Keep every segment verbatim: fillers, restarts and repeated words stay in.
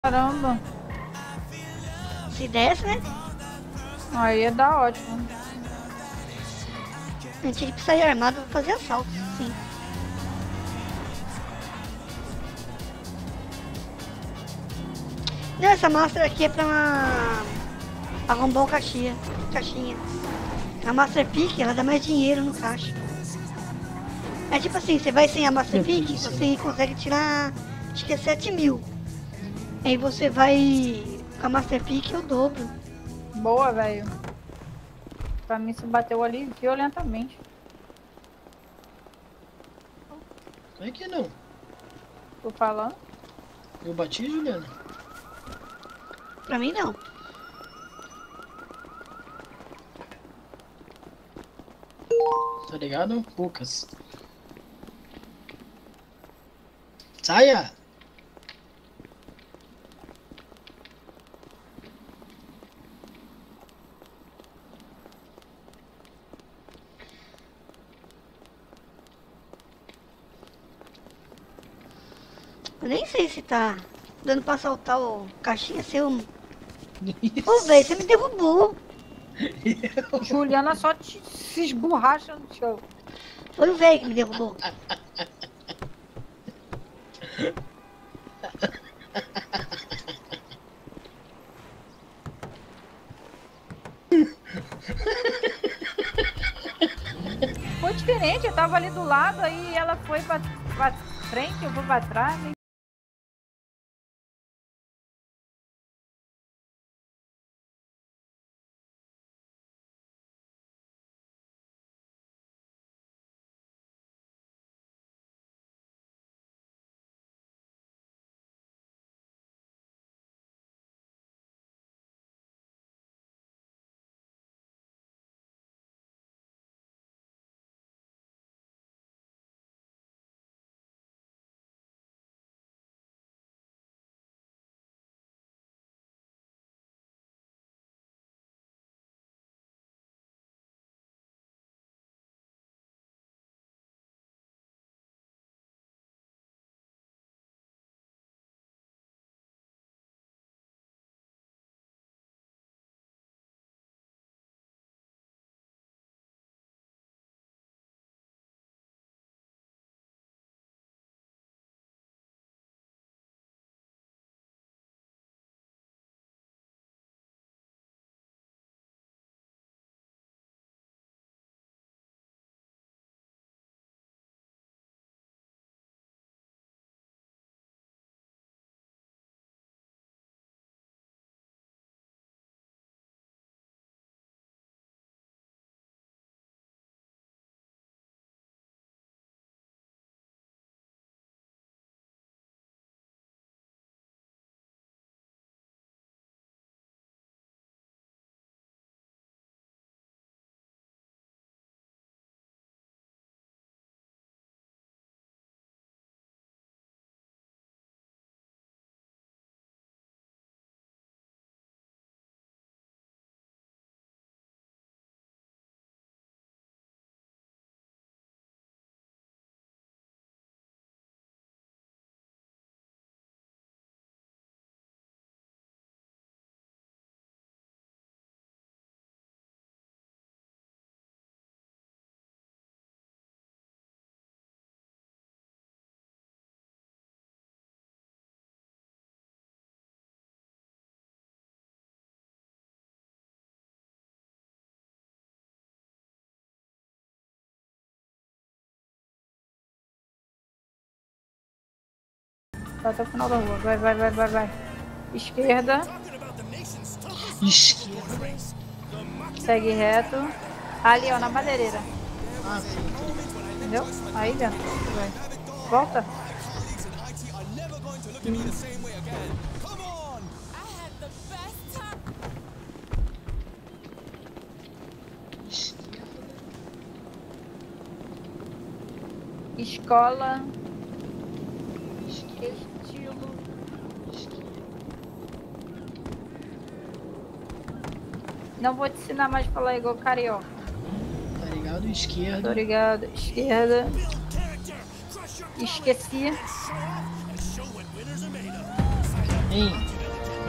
Caramba, Se desse, né? aí ia dar ótimo. A gente tinha que sair armado pra fazer assalto, sim. Não, essa máscara aqui é pra arrombar o caixinha. caixinha. A Master Peak, ela dá mais dinheiro no caixa. É tipo assim, você vai sem a Master Peak, você consegue tirar, acho que é sete mil. Aí você vai com a Master Peak, eu dobro. Boa, velho. Pra mim se bateu ali violentamente. Como é que não? Tô falando. Eu bati, Juliana? Pra mim, não. Tá ligado? Poucas. Saia! Eu nem sei se tá dando pra assaltar o caixinha seu. Isso. Ô, velho, você me derrubou. Juliana só te, se esborracha no chão. Foi o velho que me derrubou. Foi diferente, eu tava ali do lado, aí ela foi pra, pra frente, eu vou pra trás. Né? Vai até o final da rua. Vai, vai, vai, vai, vai. Esquerda. Esquerda. Segue reto. Ali, ó, na madeireira. Ah, sim. Entendeu? Aí dentro. Vai. Volta. Hum. Escola. Estilo. Não vou te ensinar mais a falar igual carioca. Tá ligado? Esquerda. Tô ligado. Esquerda. Esqueci. Hein?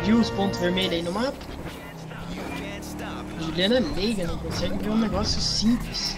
Viu os pontos vermelhos aí no mapa? Juliana é leiga, não consegue ver um negócio simples.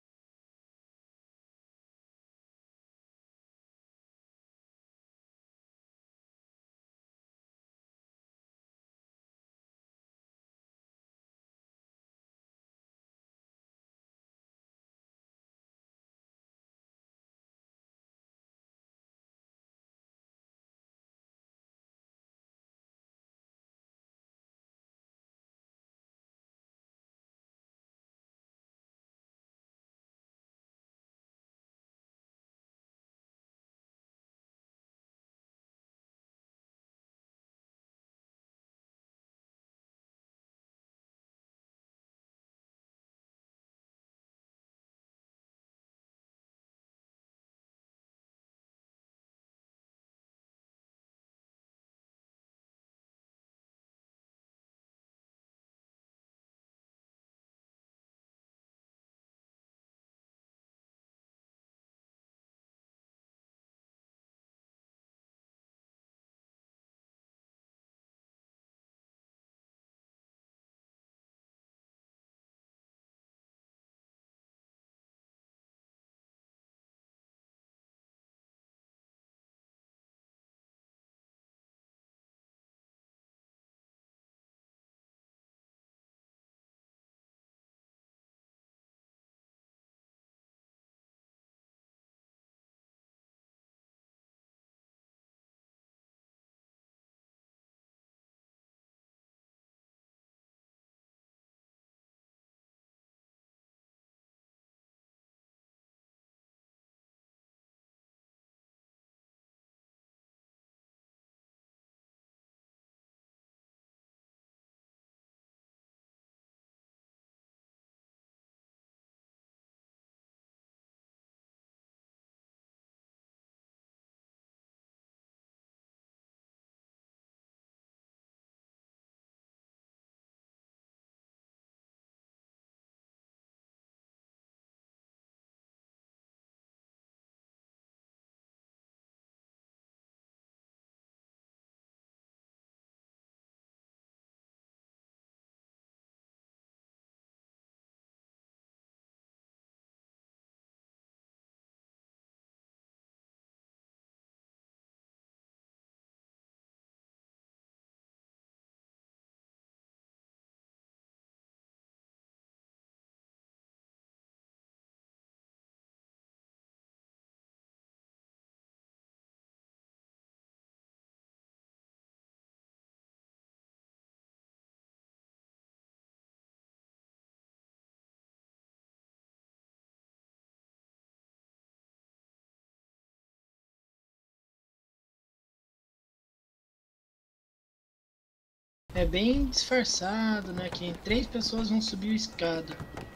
É bem disfarçado, né? Que três pessoas vão subir a escada.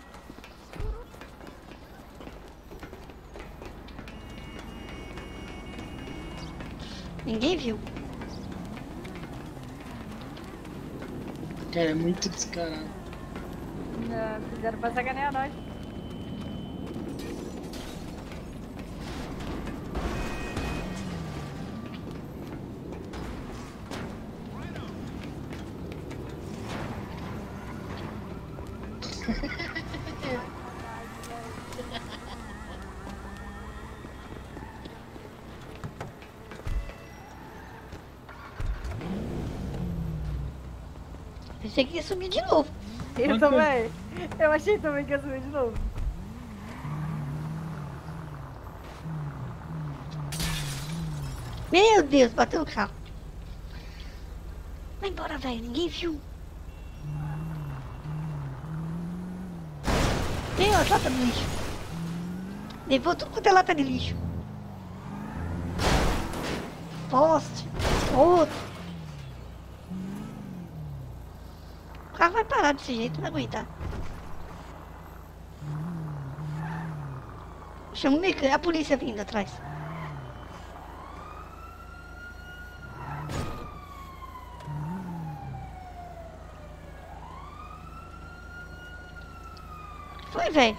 Ninguém viu. Cara, é muito descarado. Não, fizeram pra sacanear nós. Pensei que ia sumir de novo. Eu também. Eu achei também que ia subir de novo. Meu Deus, bateu no carro. Vai embora, velho. Ninguém viu. Tem as latas de lixo. Levou tudo quanto é lata de lixo. Poste. Outro. O carro vai parar desse jeito, não vai aguentar. Chama o mecânico, a polícia vindo atrás. Foi, velho.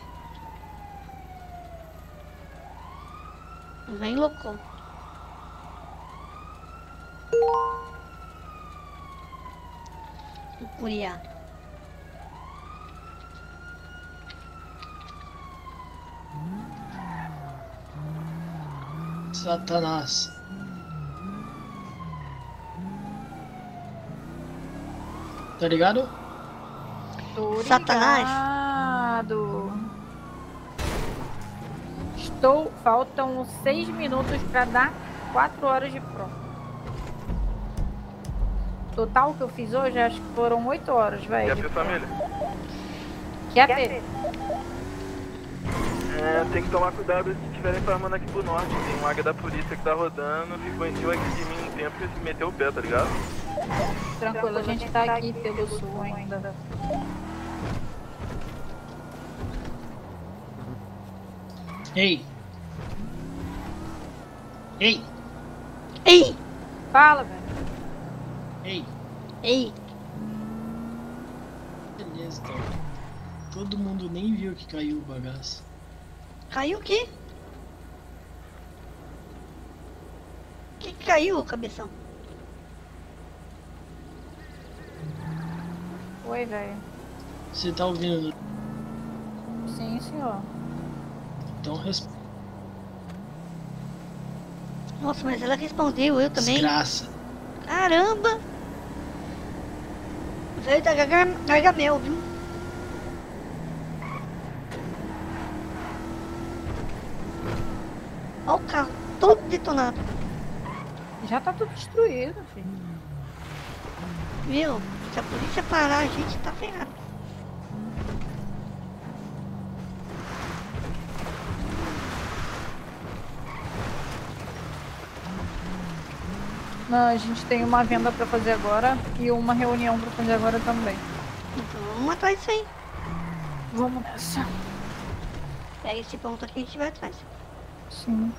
Vem louco. Curiar. Satanás. Tá ligado? Tô Satanás? ligado. Estou. Faltam seis minutos pra dar quatro horas de prova. Total que eu fiz hoje, acho que foram oito horas, velho. Quer ver, família? Quer ver? É, tem que tomar cuidado se estiverem farmando aqui pro norte. Tem um águia da polícia que tá rodando, ficou em cima aqui de mim um tempo e meteu o pé, tá ligado? Tranquilo, a gente tá aqui pelo sul ainda. Ei! Ei! Ei! Fala, velho. Ei! Ei! Beleza, então. Todo mundo nem viu que caiu o bagaço. Caiu o quê? O que que caiu, cabeção? Oi, velho. Você tá ouvindo? Sim, senhor. Então responde. Nossa, mas ela respondeu, eu também. Desgraça. Caramba! O velho tá gar gargamel, viu? Olha o carro, todo detonado. Já tá tudo destruído, filho. Viu? Se a polícia parar, a gente tá ferrado. Não, a gente tem uma venda pra fazer agora e uma reunião pra fazer agora também. Então vamos atrás disso aí. Vamos nessa. Pega esse ponto aqui e a gente vai atrás. Sim.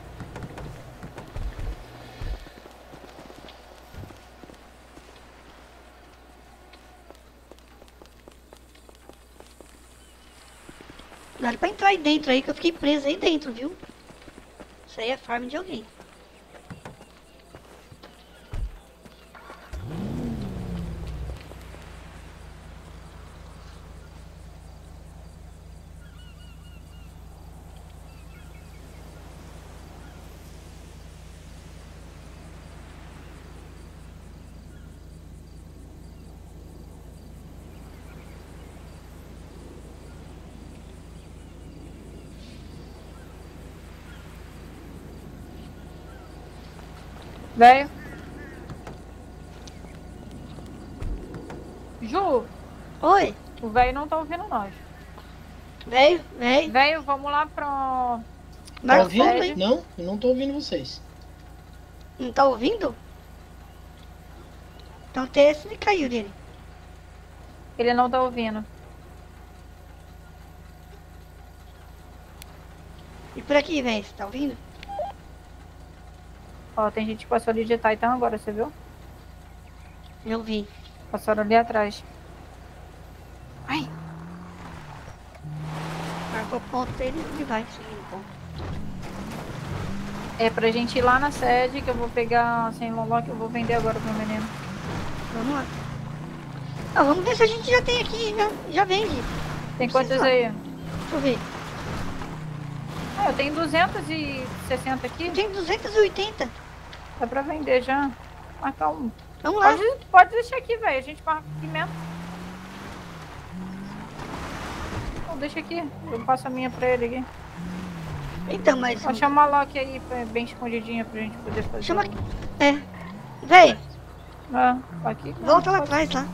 Dá pra entrar aí dentro aí, que eu fiquei presa aí dentro, viu? Isso aí é farm de alguém. Velho. Ju, Oi, o velho não tá ouvindo nós. velho, velho. Velho, vamos lá pro... Tá Marca o ouvindo? ponto aí. Não, eu não tô ouvindo vocês. Não tá ouvindo? Então tem esse que caiu dele. Ele não tá ouvindo. E por aqui, velho, você tá ouvindo? Ó, tem gente que passou ali de Titan agora, você viu? Eu vi. Passaram ali atrás. Ai, Marcou o ponto dele e vai seguir o ponto. é pra gente ir lá na sede que eu vou pegar sem loló que eu vou vender agora pro menino. Vamos lá. Ah, vamos ver se a gente já tem aqui, já, já vende. Tem Não quantos precisa. aí? Deixa eu ver. Ah, eu tenho duzentos e sessenta aqui. Tem duzentos e oitenta. Dá pra vender já. Marcar um. Vamos lá. Pode, pode deixar aqui, velho. A gente marca pimenta. Não, deixa aqui. Eu passo a minha pra ele aqui. Então, mas... Vou chamar a Loki aí, bem escondidinha, pra gente poder fazer. Chama... o- É. Véi, Ah, aqui. volta lá atrás, lá.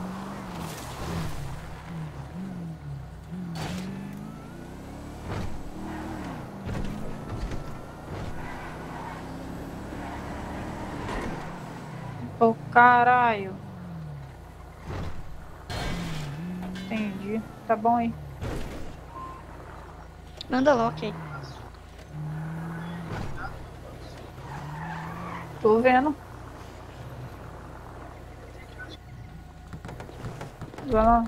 Ô, caralho. Entendi. Tá bom aí. Manda Loki aí. Tô vendo. Vai lá.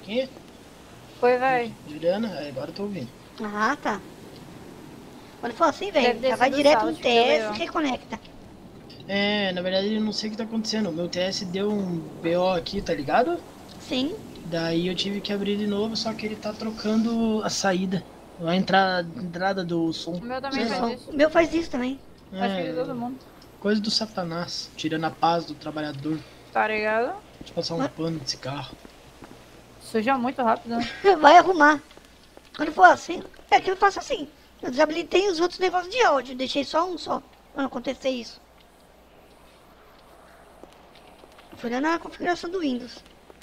aqui? Foi, velho. Juliana? É, agora eu tô ouvindo. Ah, tá. Quando for assim, Deve velho, ter já vai sido direto sala no de T S P O. e reconecta. É, na verdade eu não sei o que tá acontecendo. O meu T S deu um B O aqui, tá ligado? Sim. Daí eu tive que abrir de novo, só que ele tá trocando a saída. A entrada, entrada do som. O meu também Sei faz lá. isso. O meu faz isso também. Acho que de É, todo mundo. coisa do satanás, tirando a paz do trabalhador. Tá ligado? Deixa eu passar um pano desse carro. Suja muito rápido, né? Vai arrumar. Quando for assim, é que eu faço assim. Eu desabilitei os outros negócios de áudio. Deixei só um só. Pra não acontecer isso. Fui lá na configuração do Windows.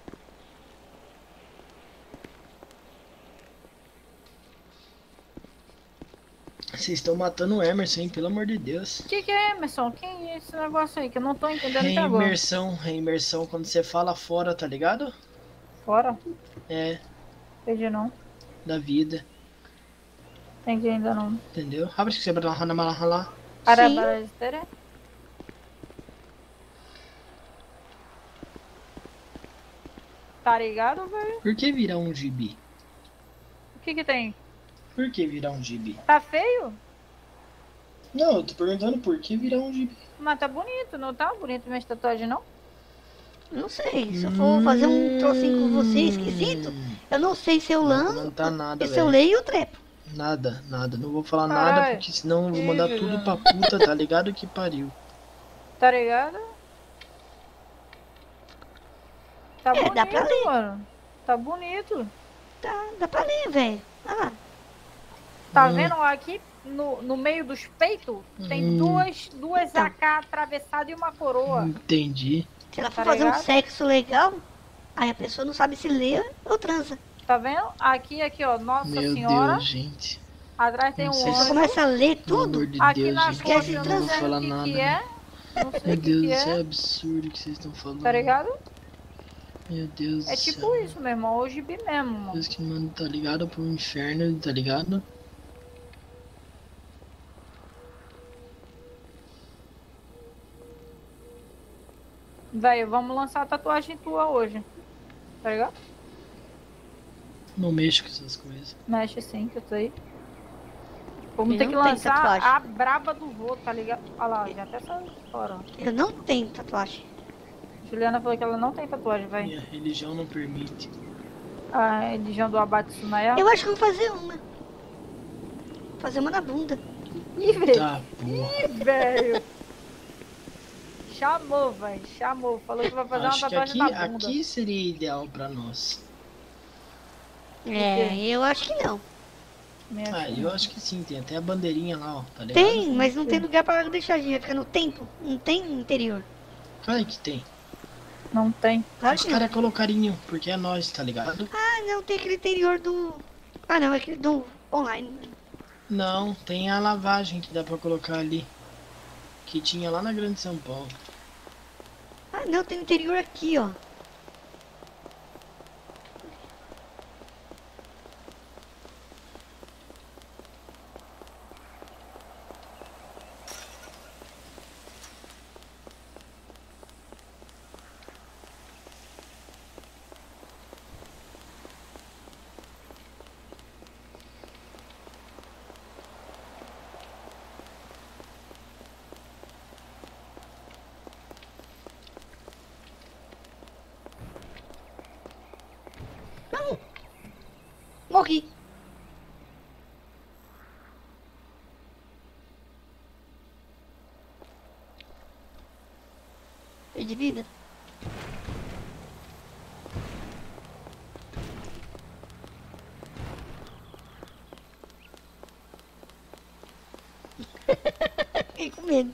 Vocês estão matando o Emerson, hein? Pelo amor de Deus. O que, que é, Emerson? Quem é esse negócio aí que eu não tô entendendo até agora? Reimersão, reimersão quando você fala fora, tá ligado? Fora? É, Entendi não. da vida, Entendi ainda não. entendeu? Abre que você vai lá, lá, lá. Arabaraztere? Tá ligado, velho? Por que virar um gibi? O que que tem? Por que virar um gibi? Tá feio? Não, eu tô perguntando por que virar um gibi. Mas tá bonito, não tá bonito minha tatuagem, não? Não sei. Se eu for fazer um trocinho com você esquisito, eu não sei se eu Não vou lanço. comentar nada, E se eu velho. leio, eu trepo. Nada, nada. Não vou falar Caralho. nada porque senão eu vou mandar Ih, tudo pra puta, tá ligado? Que pariu. Tá ligado? Tá É, bonito, dá pra ler. mano. Tá bonito. Tá, dá pra ler, velho. Ah lá. Tá Hum. vendo aqui no, no meio dos peitos? Tem Hum. duas, duas Então. A K atravessadas e uma coroa. Entendi. Se ela for Tá fazer um ligado? sexo legal, aí a pessoa não sabe se lê ou transa. Tá vendo? Aqui, aqui, ó. Nossa Meu Senhora. Deus, gente. Atrás tem Não um sei Ela se- anjo. começa a ler Pelo tudo. amor de Aqui Deus, na gente. coxa esquece eu de não não vou sei falar o que, nada. que é. Não sei Meu o que, Deus, que isso é é. absurdo que vocês estão falando. Tá ligado? Meu Deus É do tipo céu. isso, meu irmão. O gibi mesmo, mano. Deus que manda, tá ligado? Pro inferno, tá ligado? Velho, vamos lançar a tatuagem tua hoje. Tá ligado? Não mexo com essas coisas. Mexe sim, que eu sei. Vamos Eu ter que não tenho lançar tatuagem. a braba do vô, tá ligado? Olha lá, já até saiu fora. ó. Eu não tenho tatuagem. Juliana falou que ela não tem tatuagem, velho. Minha religião não permite. A religião do Abate Sunaya. Eu acho que eu vou fazer uma. Vou fazer uma na bunda. Ih, velho. Tá, porra. Ih, velho. Chamou, velho. Chamou. Falou que vai fazer Acho uma que tatuagem aqui, na bunda. aqui seria ideal pra nós. É, eu acho que não. Minha Ah, filha. eu acho que sim, tem até a bandeirinha lá, ó, tá ligado? Tem, mas não tem lugar pra deixar a gente. Vai ficar no tempo. Não tem no interior. Claro que tem. Não tem. Claro Os que não. caras colocariam, porque é nós, tá ligado? Ah, não, tem aquele interior do... Ah, não, é aquele do online. Não, tem a lavagem que dá pra colocar ali. Que tinha lá na Grande São Paulo. Ah, não, tem o interior aqui, ó. Não! Morri. Perdi vida. Fiquei com medo.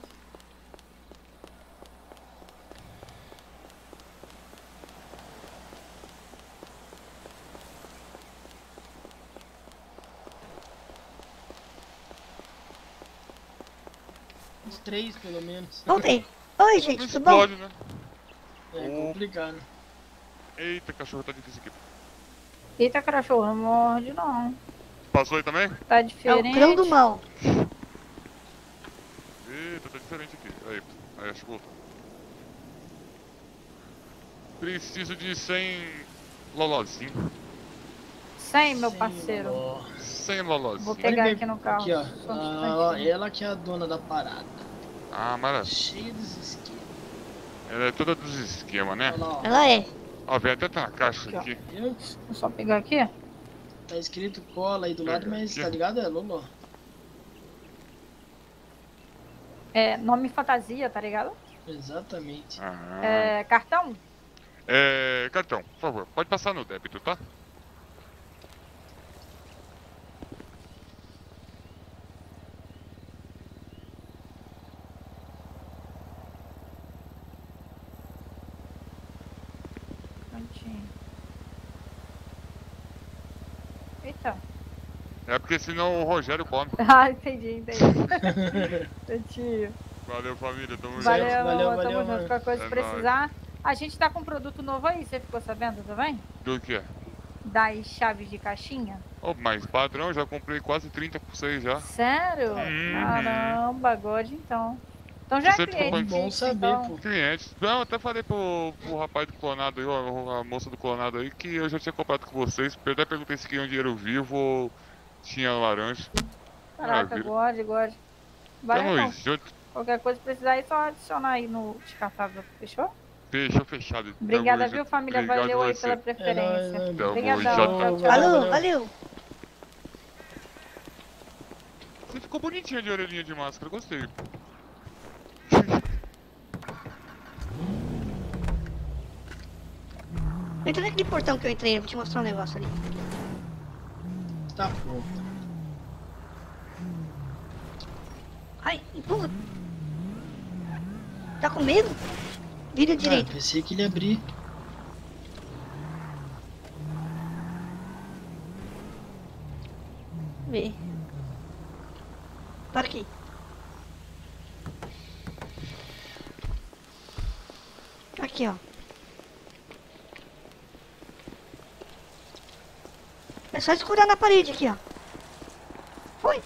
Uns três, pelo menos. Voltei. Oi, gente, Não tudo bom? explode, né? É Oh. complicado. Eita, cachorro, tá difícil aqui. Eita, cachorro, não morde não. Passou aí também? Tá É diferente. o grão do mal. Eita, tá diferente aqui. Aí, aí, acho que voltou. Preciso de cem Lolozinho. cem, meu Sem parceiro. loló. Sem Lolozinho. Vou pegar Pode ver aqui no carro. Aqui, ó. Só um Ah, instantinho. ela que é a dona da parada. Ah, maravilha. Cheia dos esquemas. Ela é toda dos esquemas, né? Olha lá, ó. Ela é. Ó, vem até na caixa Aqui, ó. aqui. Viu? Vou só pegar aqui. Tá escrito cola aí do lado, Pega mas aqui. tá ligado? É loló. É, nome fantasia, tá ligado? Exatamente. Ah. É, cartão? É, cartão, por favor, pode passar no débito, tá? Prontinho. Eita. É porque senão o Rogério come. Ah, entendi, entendi. Prontinho. Valeu, família, tamo junto. Valeu, Valeu, valeu, valeu, tamo junto. mano. Qualquer coisa É que precisar. A gente tá com um produto novo aí, você ficou sabendo também? Do que é? Das chaves de caixinha. Oh, mas padrão, já comprei quase trinta por seis já. Sério? Uhum. Caramba, God então. Então já Você é cliente. ficou bom fixo, saber, então. pô. Clientes. Não, eu até falei pro, pro rapaz do clonado aí, ó, a moça do clonado aí, que eu já tinha comprado com vocês. Até perguntei se queriam dinheiro vivo ou tinha laranja. Caraca, Maravilha. God, God. Valeu Tamo então. junto. Qualquer coisa que precisar aí, só adicionar aí no descartável. Fechou? Fechou, fechado. Tamo Obrigada, viu, junto. família? Obrigado Valeu aí você. pela É preferência. nóis, mano. Tamo Obrigadão. junto. Tchau, tchau. Valeu, valeu. valeu. Você ficou bonitinha de orelhinha de máscara, gostei. Entra naquele portão que eu entrei, vou te mostrar um negócio ali. Tá pronto. Ai, empurra. Tá com medo? Vira Ah, direito. pensei que ele ia abrir. Vê. Para aqui. Aqui, ó. É só escurar na parede aqui, ó. Foi.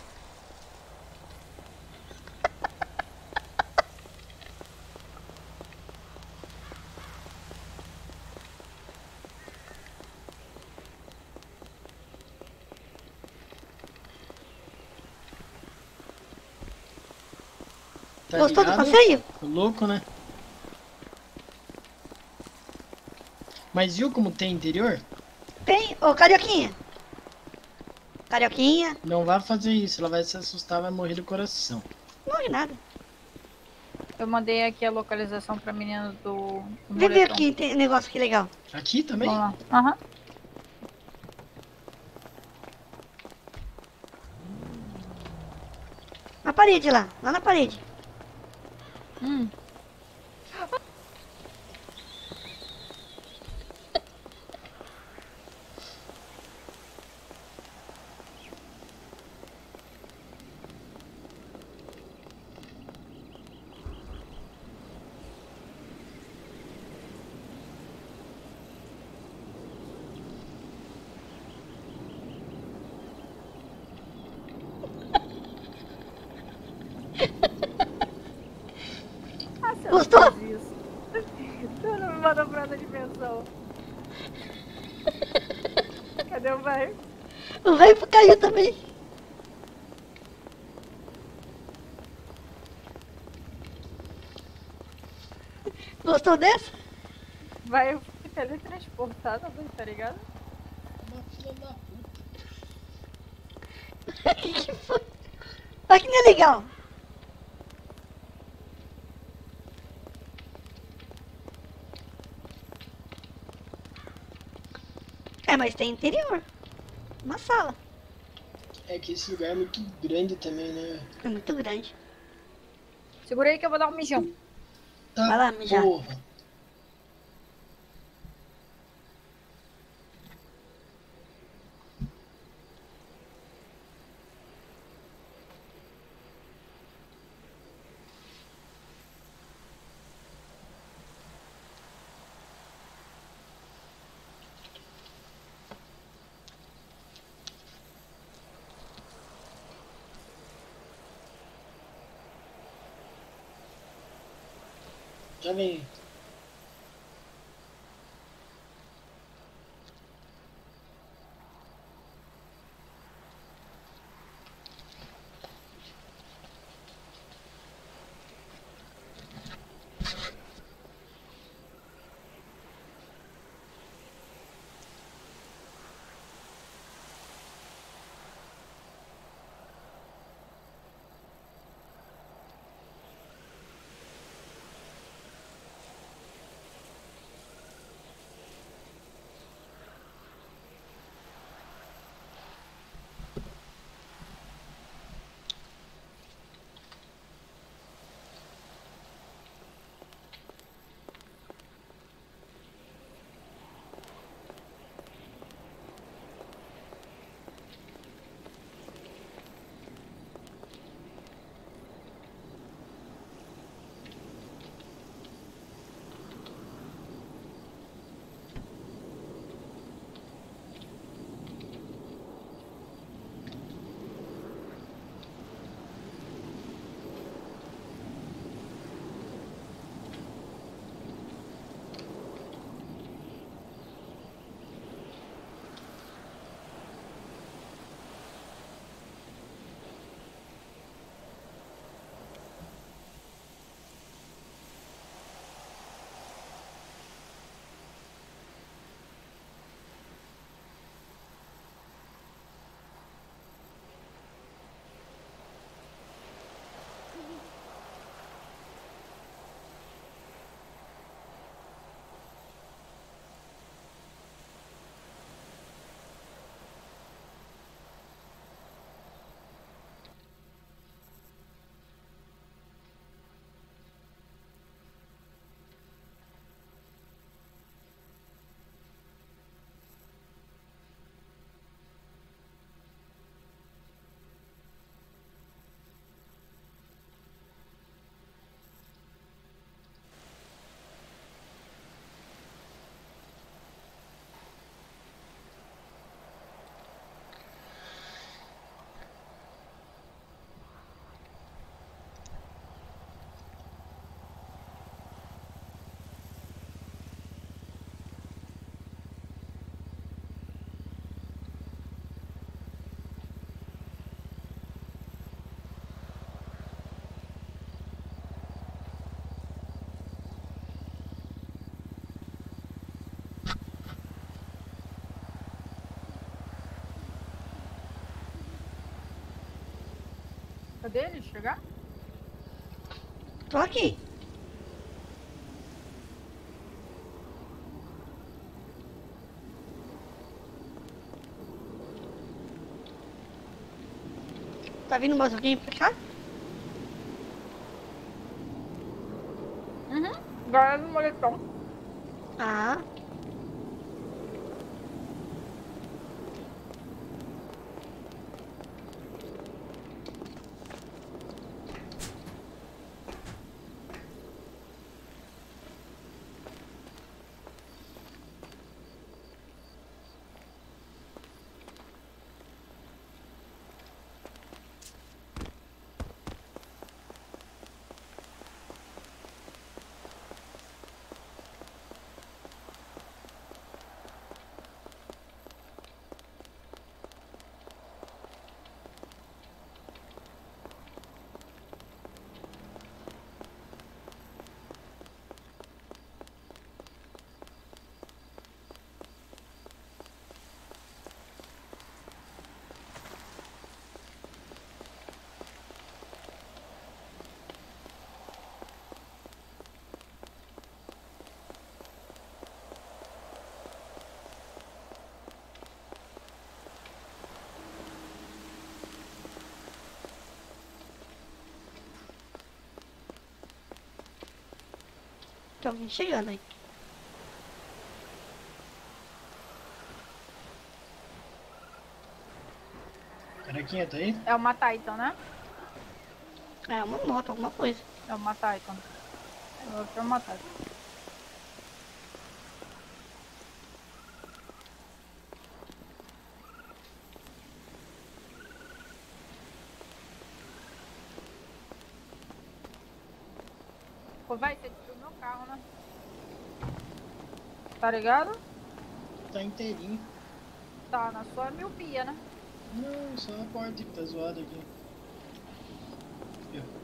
Tá Gostou do ligado? passeio? Louco, né? Mas viu como tem interior? Tem. Ô, Carioquinha. Carioquinha. Não vai fazer isso, ela vai se assustar, vai morrer do coração. Não é nada. Eu mandei aqui a localização pra menina do. do Vem ver moletom. aqui, tem negócio aqui legal. Aqui também? Vamos lá. Aham. Na parede lá, lá na parede. Hum. Ah, você Gostou? não fez isso. Você não me mandou pra outra dimensão. Cadê o velho? O velho caiu também. Gostou dessa? Vai teletransportado, tá ligado? Uma filha da puta. Que foi? Olha que não é legal. É, mas tem interior. Uma sala. É que esse lugar é muito grande também, né? É muito grande. Segura aí que eu vou dar um mijão. Tá, Vai lá, mijar. porra. Já vem. Cadê ele chegar? Tô aqui. Tá vindo mais alguém pra cá? Uhum. Agora no moletom. Ah. Tem alguém chegando aí. Carequinha, tá aí? É uma Titan, né? É uma moto, alguma coisa. É uma Titan. Eu vou pra uma Titan. Pô, vai, você destruiu meu carro, né? Tá ligado? Tá inteirinho. Tá na sua miopia, né? Não, só a porta que tá zoada aqui. Aqui, ó.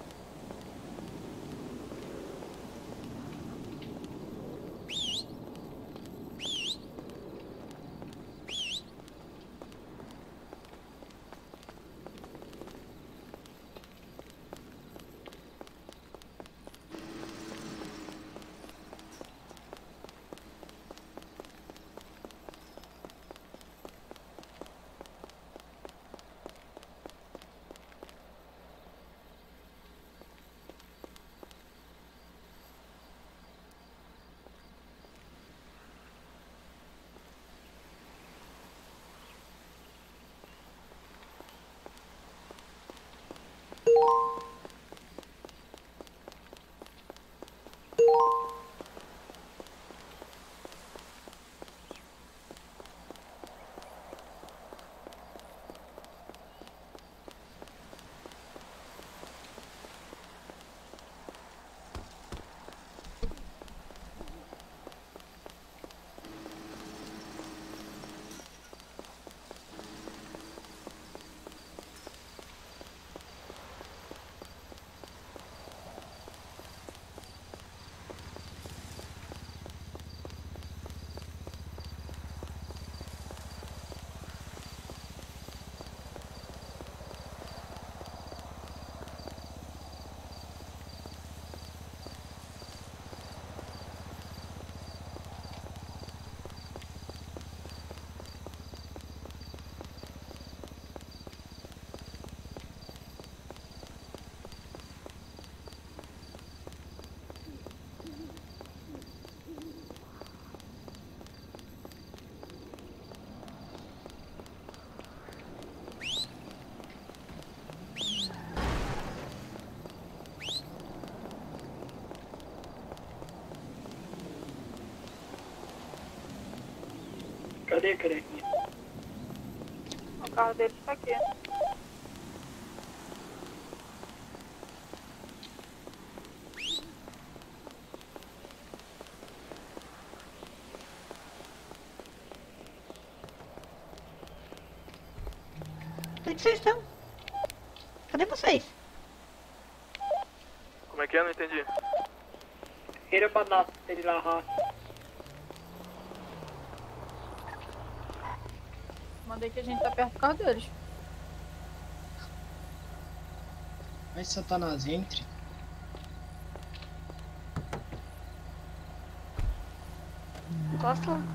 Cadê, carequinha? O carro dele está aqui. Onde que vocês estão? Cadê vocês? Como é que é? Não entendi. Vira pra dar ele lá, raça. Mandei que a gente tá perto do carro deles. Vai Satanás, entre. Encosta lá.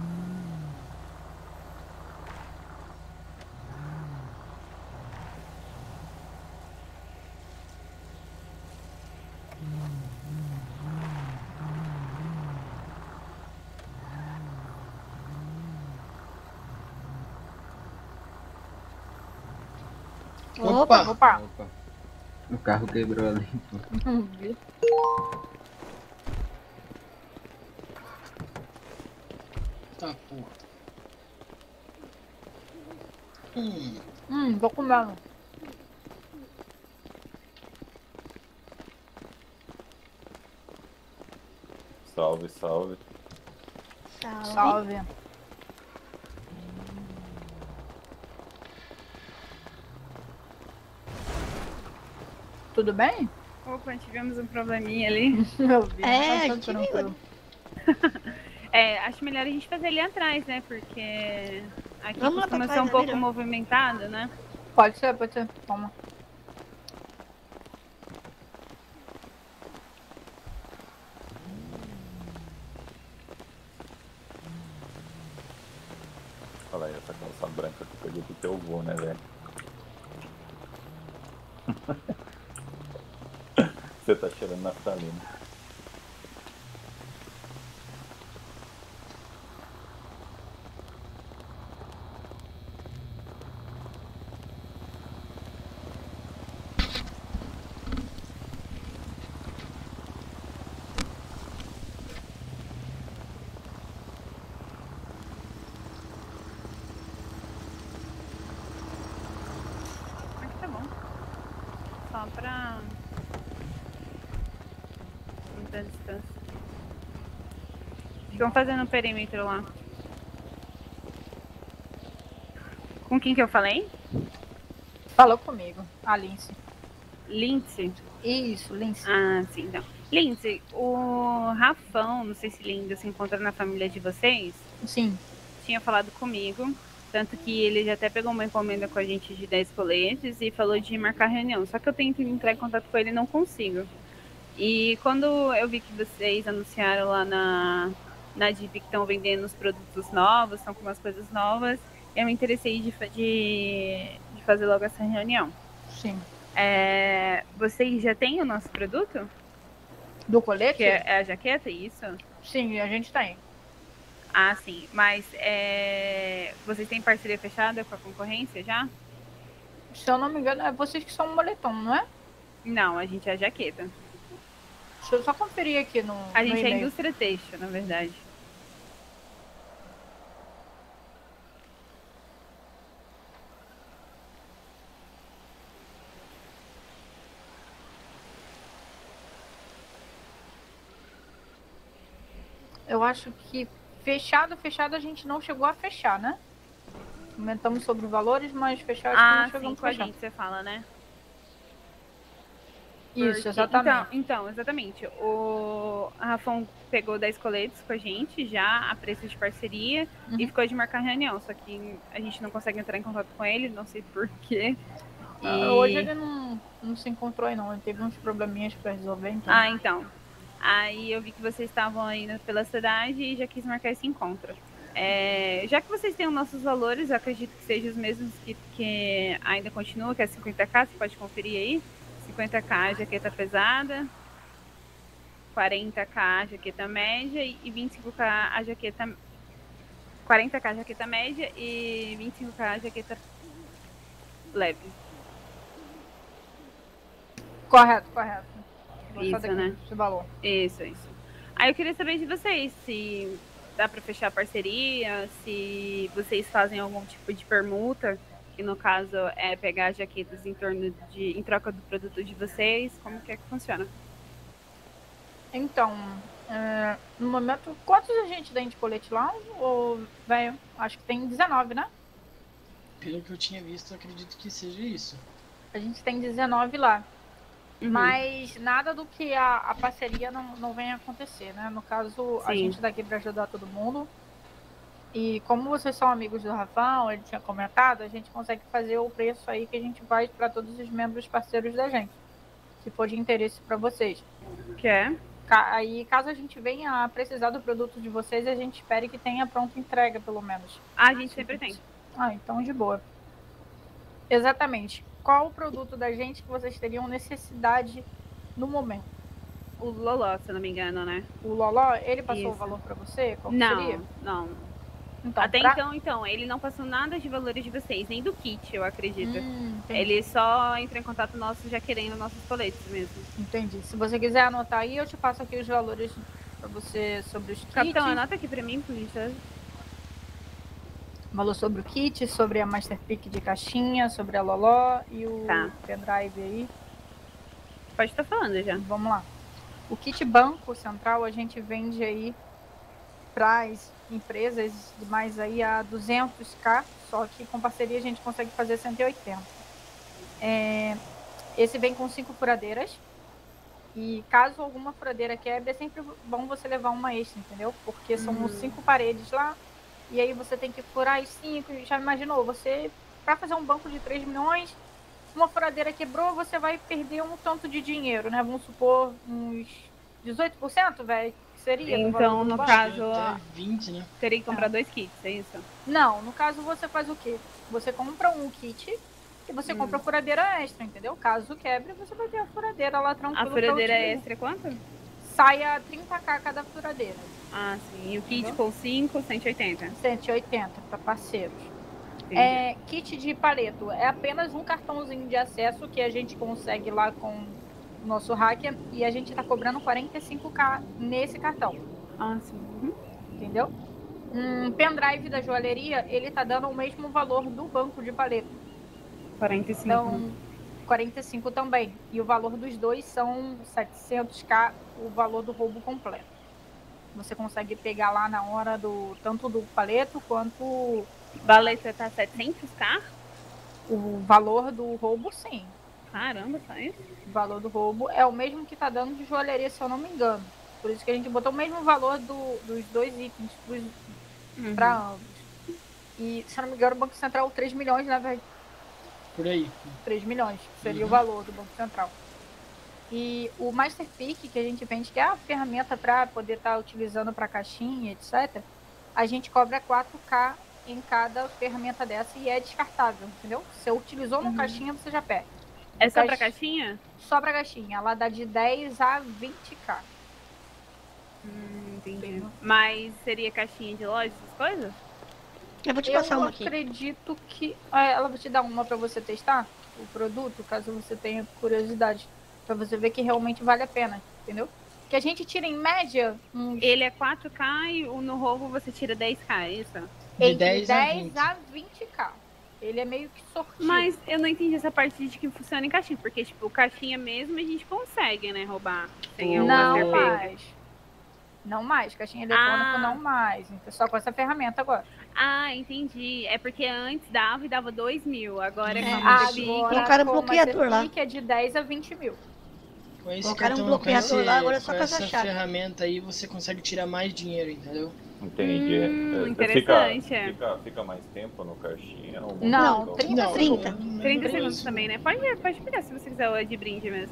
Opa! Opa! Opa. O carro quebrou ali. Hum, vi. Tá, porra. Hum. Hum, tô comendo. Salve, salve. Salve. Salve. Tudo bem? Opa, tivemos um probleminha ali. Eu vi. É, Tá tive tranquilo. É, acho melhor a gente fazer ali atrás, né? Porque aqui Vamos lá costuma pra ser um trás, é pouco melhor. movimentado, né? Pode ser, pode ser. Toma. Olha aí, essa calça branca que eu peguei pro teu vô, né, velho? Você tá cheirando naftalina. Mas tá bom. Só pra muita distância. Estão fazendo o perímetro lá. Com quem que eu falei? Falou comigo. A Lindsay. Lindsay? Isso, Lindsay. Ah, sim, então. Lindsay, o Rafão, não sei se ele ainda se encontra na família de vocês, Sim. tinha falado comigo, tanto que ele já até pegou uma encomenda com a gente de dez coletes e falou de marcar reunião, só que eu tento entrar em contato com ele e não consigo. E quando eu vi que vocês anunciaram lá na, na D I P que estão vendendo os produtos novos, estão com umas coisas novas, eu me interessei de, fa- de, de fazer logo essa reunião. Sim. É, vocês já têm o nosso produto? Do colete? Que é, é a jaqueta, isso? Sim, a gente tem. Ah, sim. Mas é, vocês têm parceria fechada com a concorrência já? Se eu não me engano, é vocês que são o moletom, não é? Não, a gente é a jaqueta. Deixa eu só conferir aqui no. A no gente é a e-mail. indústria têxtil, na verdade. Eu acho que fechado, fechado a gente não chegou a fechar, né? Comentamos sobre valores, mas fechado Ah, não sim, chegamos com a a fechar. gente você fala, né? Isso, Porque- exatamente. Então, então, exatamente. O Rafão pegou dez coletes com a gente já, a preço de parceria, Uhum. e ficou de marcar reunião. Só que a gente não consegue entrar em contato com ele, não sei porquê. Ah, hoje ele não, não se encontrou aí não, ele teve uns probleminhas pra resolver, então. Ah, então. Aí eu vi que vocês estavam aí na- pela cidade e já quis marcar esse encontro. É, já que vocês têm os nossos valores, eu acredito que sejam os mesmos que, que ainda continuam, que é cinquenta K, você pode conferir aí. cinquenta K jaqueta pesada, quarenta K jaqueta média e vinte e cinco K a jaqueta... quarenta K jaqueta média e vinte e cinco K jaqueta leve. Correto, correto. Vou Isso, fazer aqui né? esse valor. Isso, isso. Aí eu queria saber de vocês, se dá pra fechar parceria, se vocês fazem algum tipo de permuta, que no caso é pegar jaquetas em torno de, em troca do produto de vocês, como que é que funciona? Então, é, no momento, quantos a gente tem de colete lá? Ou, velho, acho que tem dezenove, né? Pelo que eu tinha visto, eu acredito que seja isso. A gente tem dezenove lá. Uhum. Mas nada do que a, a parceria não, não venha acontecer, né? No caso, a Sim. gente tá aqui pra ajudar todo mundo. E como vocês são amigos do Rafão, ele tinha comentado, a gente consegue fazer o preço aí que a gente faz para todos os membros parceiros da gente. se for de interesse para vocês. Que é? Aí, caso a gente venha a precisar do produto de vocês, a gente espere que tenha pronta entrega, pelo menos. Ah, a gente sempre tem. Ah, então de boa. Exatamente. Qual o produto da gente que vocês teriam necessidade no momento? O Loló, se eu não me engano, né? O Loló, ele passou Isso. o valor para você? Qual que Não, seria? não. Então, Até pra- então, então, ele não passou nada de valores de vocês, nem do kit, eu acredito. Hum, entendi. Ele só entrou em contato nosso já querendo nossos coletes mesmo. Entendi. Se você quiser anotar aí, eu te passo aqui os valores para você sobre os kits. Capitão, anota aqui pra mim, por gentileza. Valor sobre o kit, sobre a Master Pick de caixinha, sobre a Loló e o Tá. pendrive aí. Pode estar falando já. Vamos lá. O kit banco central a gente vende aí para as empresas demais aí a duzentos k, só que com parceria a gente consegue fazer cento e oitenta. É, esse vem com cinco furadeiras e caso alguma furadeira quebre, é sempre bom você levar uma extra, entendeu? Porque são Uhum. cinco paredes lá e aí você tem que furar as cinco. Já imaginou, você para fazer um banco de três milhões, uma furadeira quebrou, você vai perder um tanto de dinheiro, né? Vamos supor uns dezoito por cento, velho, que seria. do valor Então, do no banco. caso, Até vinte, né? teria que comprar dois kits, é isso? Não, no caso você faz o quê? Você compra um kit e você Hum. compra a furadeira extra, entendeu? Caso quebre, você vai ter a furadeira lá tranquilo. A pra furadeira utilizar. extra é quanto? Sai a trinta k cada furadeira. Ah, sim. E o kit Entendeu? com cinco, cento e oitenta. cento e oitenta para parceiros. Entendi. É, kit de paleto. É apenas um cartãozinho de acesso que a gente consegue lá com o nosso hacker e a gente tá cobrando quarenta e cinco k nesse cartão. Ah, sim. Uhum. Entendeu? Um pendrive da joalheria, ele tá dando o mesmo valor do banco de paleto. quarenta e cinco. Então, quarenta e cinco também. E o valor dos dois são setecentos k, o valor do roubo completo. Você consegue pegar lá na hora do tanto do paleto quanto Baleta tá setecentos k? o valor do roubo, sim. Caramba, só isso? O valor do roubo é o mesmo que tá dando de joalheria, se eu não me engano. Por isso que a gente botou o mesmo valor do- dos dois itens pros, Uhum. pra ambos. E, se eu não me engano, o Banco Central três milhões, né, velho? Por aí. três milhões, que seria Uhum. o valor do Banco Central. E o Master Pick, que a gente vende, que é a ferramenta para poder estar utilizando para caixinha, etcétera, a gente cobra quatro k em cada ferramenta dessa e é descartável, entendeu? Se você utilizou uma Uhum. caixinha, você já perde. É só Caixa- pra caixinha? Só para caixinha, ela dá de dez a vinte k. Hum, entendi. Mas seria caixinha de loja, essas coisas? Eu vou te Eu passar uma aqui. acredito que ah, ela vai te dar uma para você testar o produto, caso você tenha curiosidade, para você ver que realmente vale a pena, entendeu? Que a gente tira em média uns Ele é quatro k e o no roubo você tira dez k, é isso? De entre dez a dez vinte. a vinte k. Ele é meio que sortido. Mas eu não entendi essa parte de que funciona em caixinha, porque, tipo, caixinha mesmo a gente consegue, né, roubar. Sem o não Master Pick. mais. Não mais. Caixinha eletrônica Ah. não mais. Então, só com essa ferramenta agora. Ah, entendi. É porque antes dava e dava dois mil, agora é com É, a Master Pick. Agora, Colocaram um com o bloqueador Master lá. Pick é de dez a vinte mil. Com esse Colocaram um cartão, bloqueador com esse- lá, agora é só com com essa essa chave. ferramenta aí, você consegue tirar mais dinheiro, entendeu? Entendi. Hum, É, interessante, Fica, é. fica, fica mais tempo no caixinha? Ou Não, ou- trinta Não, trinta. não- trinta não- segundos também, né? Pode, pode pegar se você quiser o de brinde mesmo.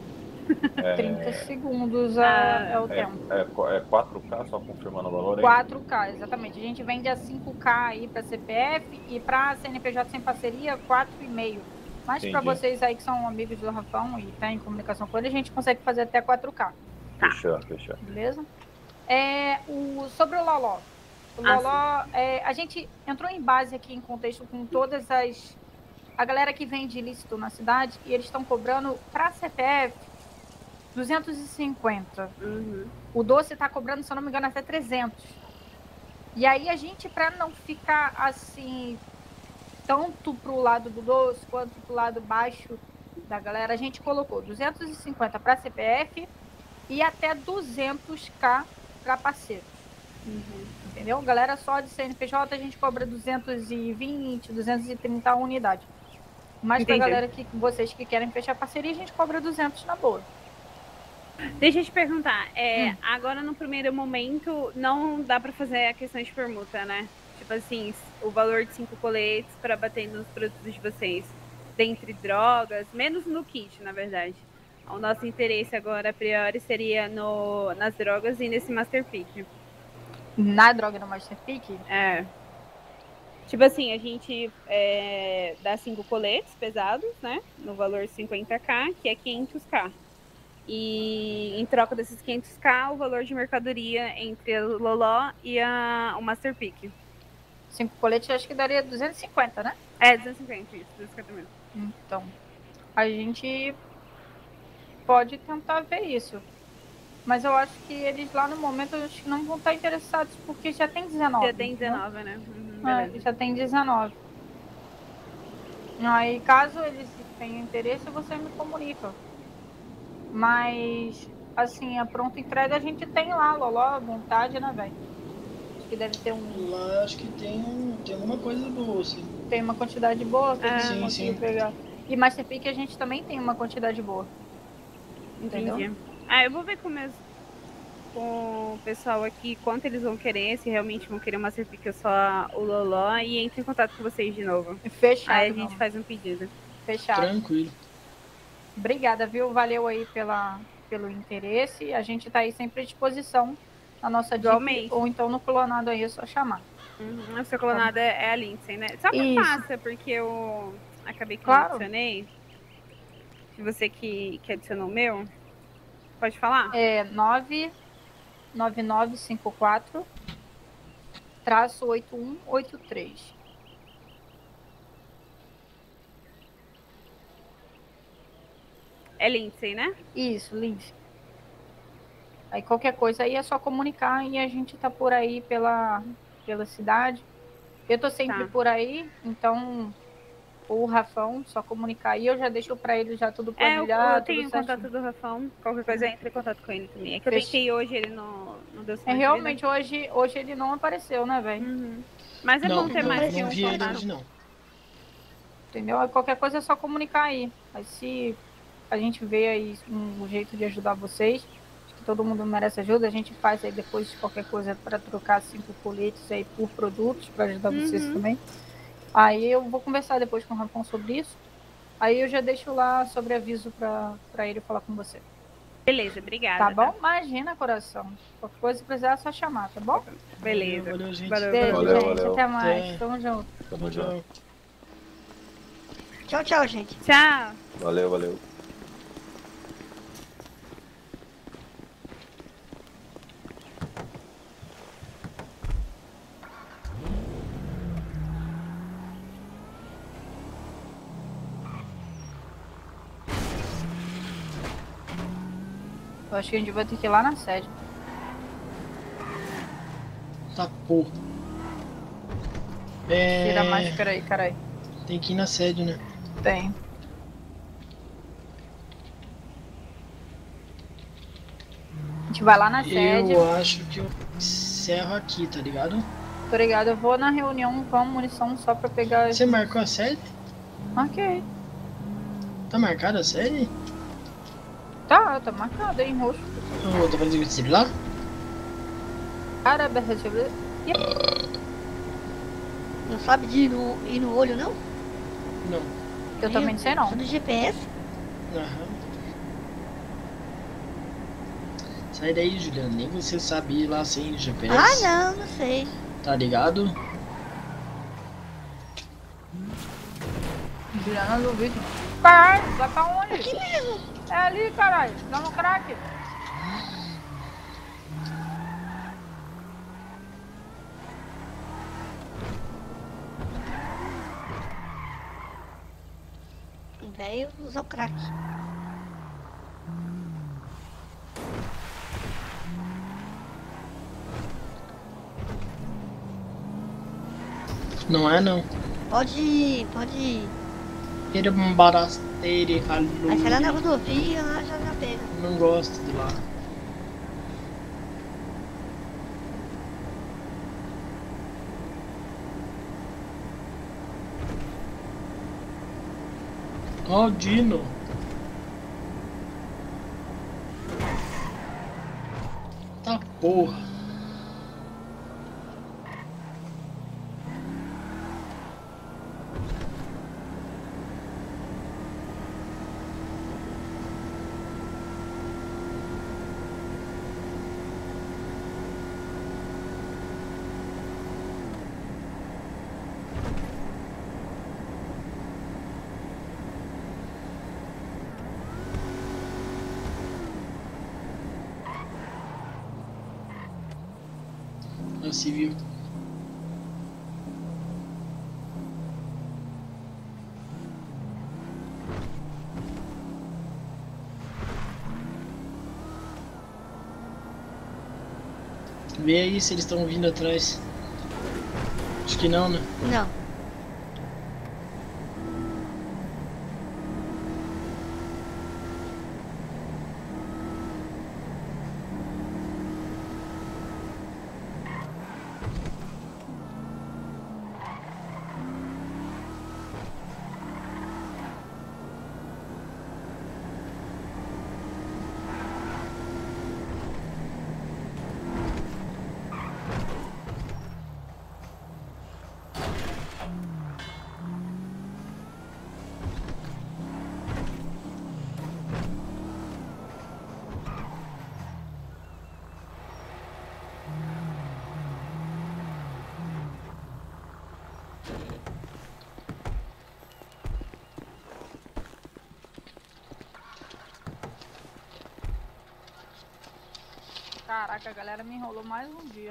É, trinta segundos é, Ah, é o é, tempo. é, qu- é quatro K, só confirmando o valor aí? quatro k, exatamente. A gente vende a cinco k aí para C P F e para C N P J sem parceria, quatro vírgula cinco. Mas para Entendi. vocês aí que são amigos do Rafão e tá em comunicação com ele, a gente consegue fazer até quatro k. Tá. Fechou, fechou. Beleza? É, o, sobre o Loló. O Ah, Loló, é, a gente entrou em base aqui em contexto com todas as... A galera que vende ilícito na cidade e eles estão cobrando para C P F duzentos e cinquenta. Uhum. O doce tá cobrando, se eu não me engano, até trezentos. E aí a gente, para não ficar assim, tanto pro lado do doce quanto pro lado baixo da galera, a gente colocou duzentos e cinquenta para C P F e até duzentos k para parceiro. Uhum. Entendeu? Galera só de C N P J a gente cobra duzentos e vinte, duzentos e trinta a unidade. Mas pra Entendi. galera que vocês que querem fechar parceria, a gente cobra duzentos na boa. Deixa eu te perguntar, é, Hum. agora no primeiro momento não dá pra fazer a questão de permuta, né? Tipo assim, o valor de cinco coletes pra bater nos produtos de vocês, dentre drogas, menos no kit, na verdade. o nosso interesse agora, a priori, seria no, nas drogas e nesse Master Peak. Na droga no Master Peak? É. Tipo assim, a gente é, dá cinco coletes pesados, né? No valor cinquenta k, que é quinhentos k. E em troca desses quinhentos k, o valor de mercadoria entre o Loló e a, o Master Peak. Cinco coletes, acho que daria duzentos e cinquenta, né? É, duzentos e cinquenta, isso, duzentos e cinquenta mil. Então, a gente pode tentar ver isso. Mas eu acho que eles lá no momento acho que não vão estar interessados, porque já tem dezenove. Já tem dezenove, né? Uhum, é, já tem dezenove. Aí, caso eles tenham interesse, você me comunica. Mas, assim, a pronta entrega a gente tem lá, Loló, à vontade, né, velho? Acho que deve ter um... Lá acho que tem, tem alguma coisa boa, assim. Tem uma quantidade boa que a gente sim, conseguir sim. pegar. E Master Peak a gente também tem uma quantidade boa. Entendi. Entendeu? Ah, eu vou ver com, meus, com o pessoal aqui quanto eles vão querer, se realmente vão querer uma Master Peak ou só o Loló, e entro em contato com vocês de novo. Fechado. Aí a gente não. faz um pedido. Fechado. Tranquilo. Obrigada, viu? Valeu aí pela, pelo interesse. A gente tá aí sempre à disposição na nossa dica, Igualmente. ou então no clonado aí, é só chamar. Uhum. A sua colonada é é a Lindsay, né? Só me Isso. passa, porque eu acabei que Claro. não adicionei. Se você que, que adicionou o meu, pode falar? É nove nove nove cinco quatro traço oito um oito três. É Lindsay, né? Isso, Lindsay. Aí qualquer coisa aí é só comunicar e a gente tá por aí pela, pela cidade. Eu tô sempre Tá. por aí, então o Rafão, só comunicar aí, eu já deixo pra ele já tudo É, eu, planilhado. eu tenho o tudo contato certinho. do Rafão. Qualquer coisa eu entro em contato com ele também. É que eu Fech- tentei hoje, ele não, não deu É, sinal de realmente, hoje, hoje ele não apareceu, né, velho? vida. Uhum. Mas é não, bom ter não, mais que não um vi ele contato. hoje, não. Entendeu? Aí qualquer coisa é só comunicar aí. Aí se a gente vê aí um jeito de ajudar vocês, acho que todo mundo merece ajuda, a gente faz aí depois qualquer coisa para trocar cinco coletes aí por produtos para ajudar vocês Uhum. também. Aí eu vou conversar depois com o Rafão sobre isso. Aí eu já deixo lá sobre aviso para ele falar com você. Beleza, obrigada. Tá bom? Imagina, coração. Qualquer coisa que precisar é só chamar, tá bom? Beleza. Valeu, gente. Valeu, Beijo, Valeu, gente. valeu. Até mais. Até. Tamo junto. Tamo junto. Tchau. Tchau, tchau, gente. Tchau. Valeu, valeu. Eu acho que a gente vai ter que ir lá na sede. Tá porra. É... Tira a máscara aí, caralho. Tem que ir na sede, né? Tem. A gente vai lá na sede. Eu acho que eu encerro aqui, tá ligado? Tô ligado, eu vou na reunião com a munição só pra pegar. Você marcou a sede? Ok. Tá marcada a sede? Tá, tá marcado aí em roxo. Ô, tá fazendo esse lá? Árabe, deixa eu ver. Não sabe de ir no, ir no olho, não? Não. Eu também não sei não. Só do G P S. Aham. Sai daí, Juliana. Nem você sabe ir lá sem G P S. Ah, não, não sei. Tá ligado? Juliana do vídeo. Caralho, vai pra onde? Aqui mesmo. É ali, caralho. Dá no crack. Velho, usar o crack. Não é, não. Pode ir, pode ir. Ele é um barasteiro, Aí sai lá na rodovia, lá já, já pega. Não gosto de lá. Ó, o Dino. Tá porra. É o civil. Vê aí se eles estão vindo atrás. Acho que não, né? Não. Caraca, a galera me enrolou mais um dia.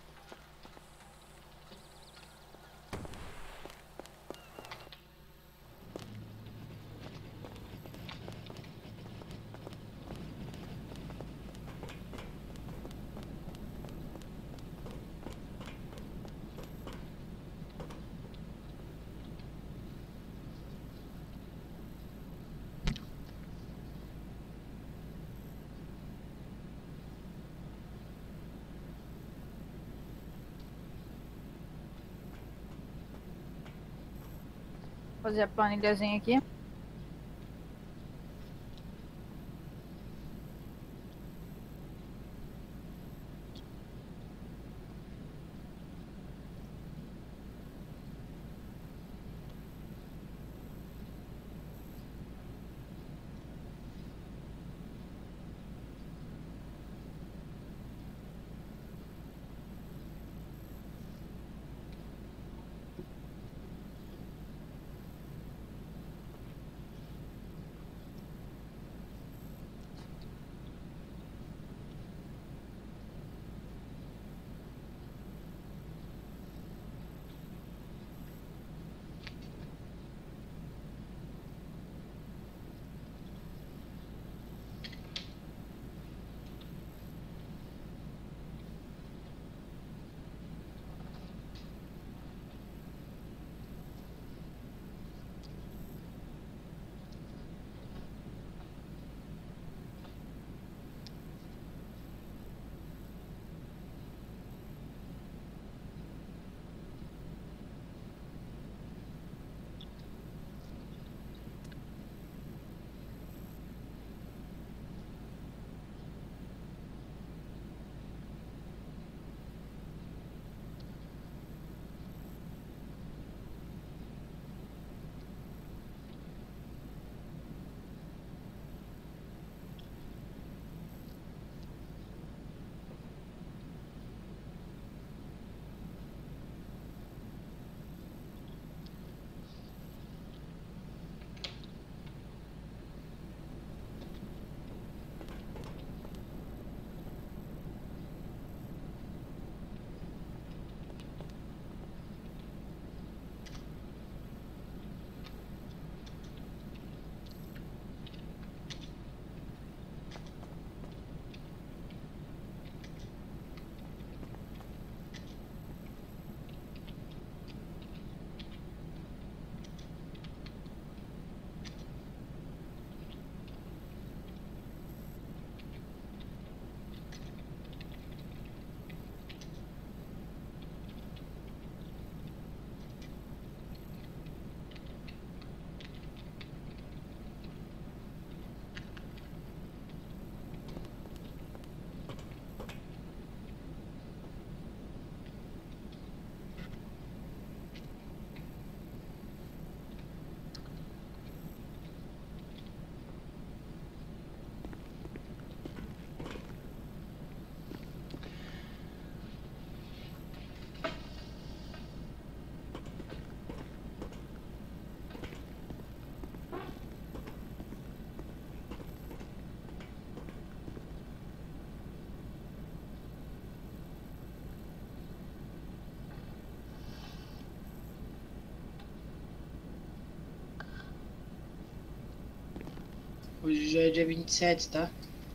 Fazer a planilhazinha aqui. Hoje já é dia vinte e sete, tá?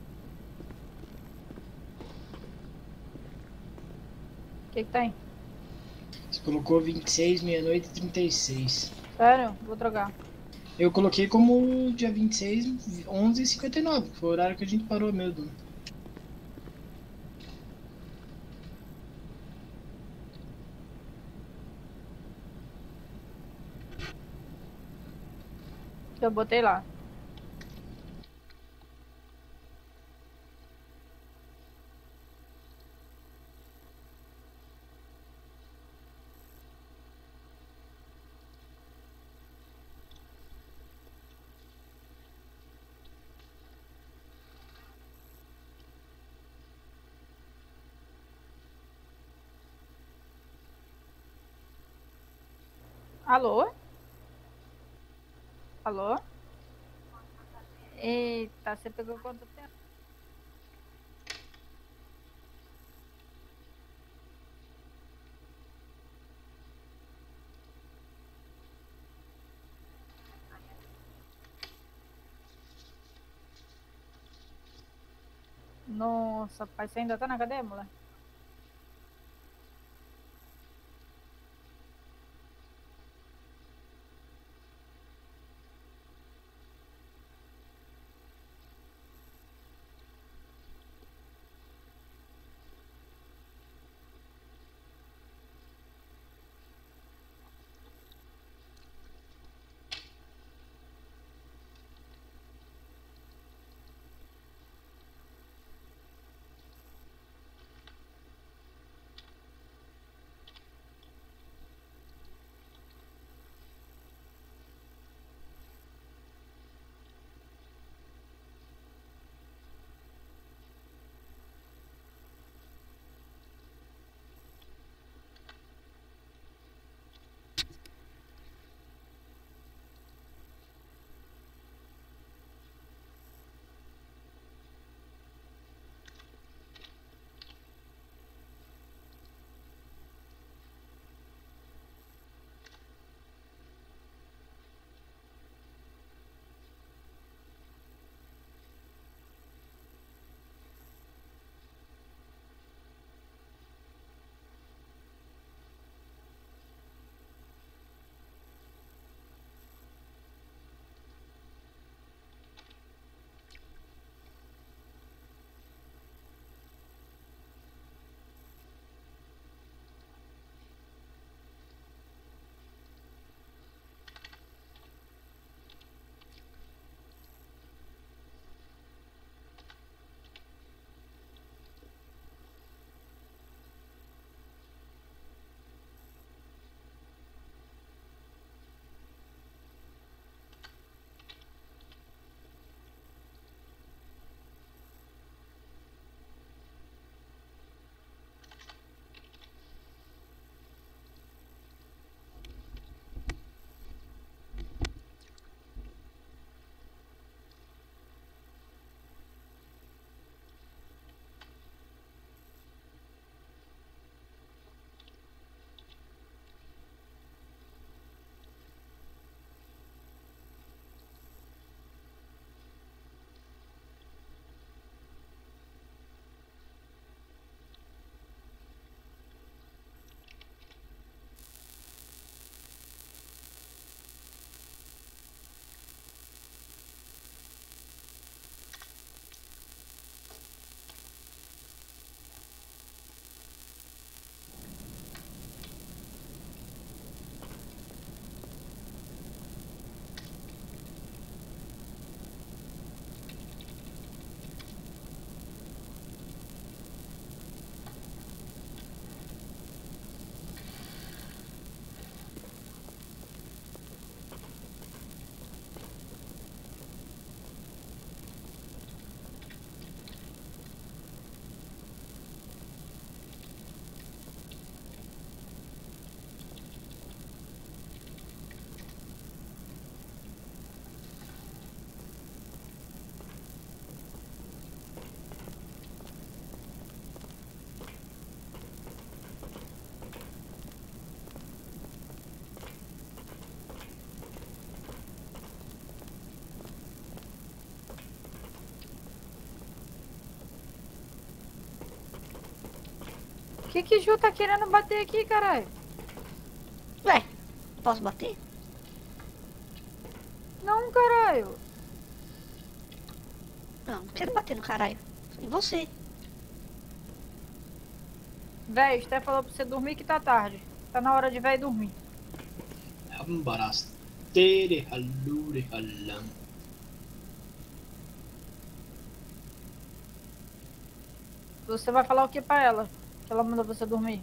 O que que tem? Você colocou vinte e seis, meia-noite e trinta e seis. Sério? Vou trocar. Eu coloquei como dia vinte e seis, onze e cinquenta e nove, que foi o horário que a gente parou mesmo. Eu botei lá. Alô? Alô? Eita, você pegou quanto tempo? Nossa, pai, você ainda tá na cadeia, mulher? que que Ju tá querendo bater aqui, caralho? Ué, posso bater? Não, caralho. Não, não quero bater no caralho. Em você. Véi, o Sté falou pra você dormir que tá tarde. Tá na hora de véi dormir. Ambarastere, halure, halam. Você vai falar o que pra ela? Que ela mandou você dormir?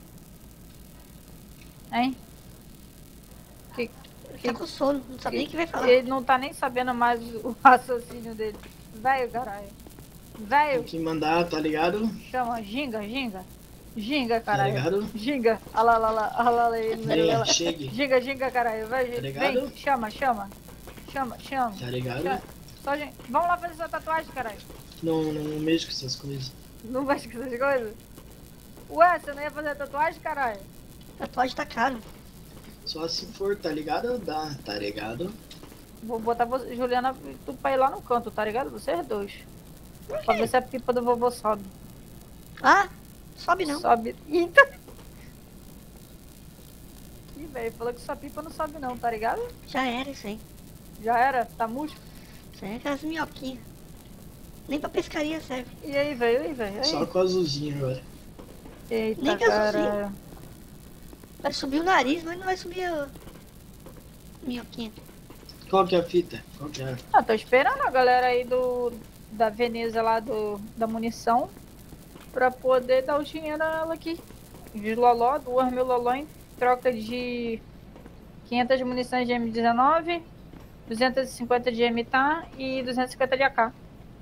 Hein? Que, Ele tá com sono, não sabe nem o que vai falar. Ele não tá nem sabendo mais o raciocínio dele. Velho, caralho. Tem Velho, que mandar, tá ligado? chama ginga, ginga. Ginga, Tá caralho. ligado? Ginga. Olha lá, olha lá, olha lá ele. Venha, chegue. Ginga, ginga, caralho. Vai, Tá vem, ligado? chama, chama. Chama, chama. Tá ligado? Chama. Só gente. Vamos lá fazer sua tatuagem, caralho. Não, não, não mexo com essas coisas. Não vai com essas coisas? Ué, você não ia fazer tatuagem, caralho? Tatuagem tá caro. Só se for, tá ligado? Dá, tá ligado? Vou botar você, Juliana e tu pra ir lá no canto, tá ligado? Vocês dois. Pra ver se a pipa do vovô sobe. Ah, sobe não. Sobe. Eita! Ih, velho, falou que sua pipa não sobe não, tá ligado? Já era isso aí. Já era? Tá murcho? Isso aí é aquelas minhoquinhas. Nem pra pescaria serve. E aí, velho? E aí, velho? Só com azulzinho agora. Eita, Nem que azulzinho. cara. Vai subir o nariz, mas não vai subir a minhoquinha. Qual que é a fita? Qual que é? Ah, tô esperando a galera aí do da Veneza lá do, da munição pra poder dar o dinheiro a ela aqui. De loló, duas mil loló em troca de quinhentas munições de M dezenove, duzentas e cinquenta de M T A e duzentas e cinquenta de A K.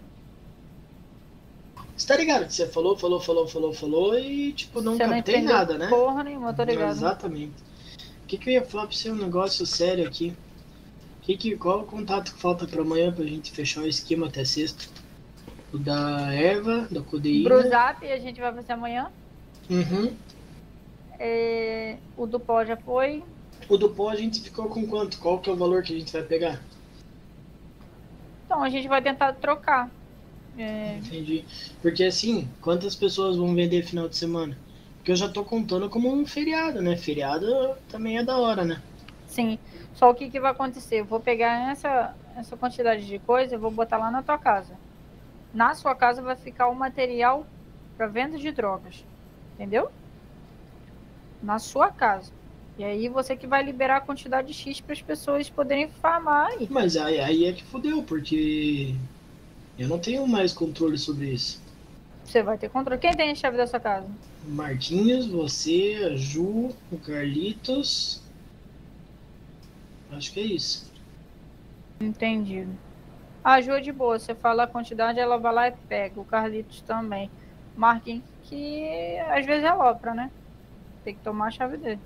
Você tá ligado que você falou, falou, falou, falou, falou e tipo, não Você não captei entendeu nada, né? porra nenhuma, tô ligado. Exatamente. O que, que eu ia falar pra você um negócio sério aqui? Que que, qual o contato que falta pra amanhã pra gente fechar o esquema até sexta? O da erva, da codeína. Bruzap a gente vai fazer amanhã. Uhum. É, o do pó já foi. O do pó a gente ficou com quanto? Qual que é o valor que a gente vai pegar? Então a gente vai tentar trocar. É, Entendi. Porque assim, quantas pessoas vão vender final de semana? Porque eu já tô contando como um feriado, né? Feriado também é da hora, né? sim. Só o que, que vai acontecer? Eu vou pegar essa, essa quantidade de coisa e vou botar lá na tua casa. Na sua casa vai ficar o material para venda de drogas. Entendeu? Na sua casa. E aí você que vai liberar a quantidade X para as pessoas poderem farmar aí. Mas aí, aí é que fudeu, porque eu não tenho mais controle sobre isso. Você vai ter controle. Quem tem a chave da sua casa? O Marquinhos, você, a Ju, o Carlitos. Acho que é isso. Entendido. A Ju é de boa. Você fala a quantidade, ela vai lá e pega. O Carlitos também. Marquinhos, que às vezes é lopra, né? Tem que tomar a chave dele.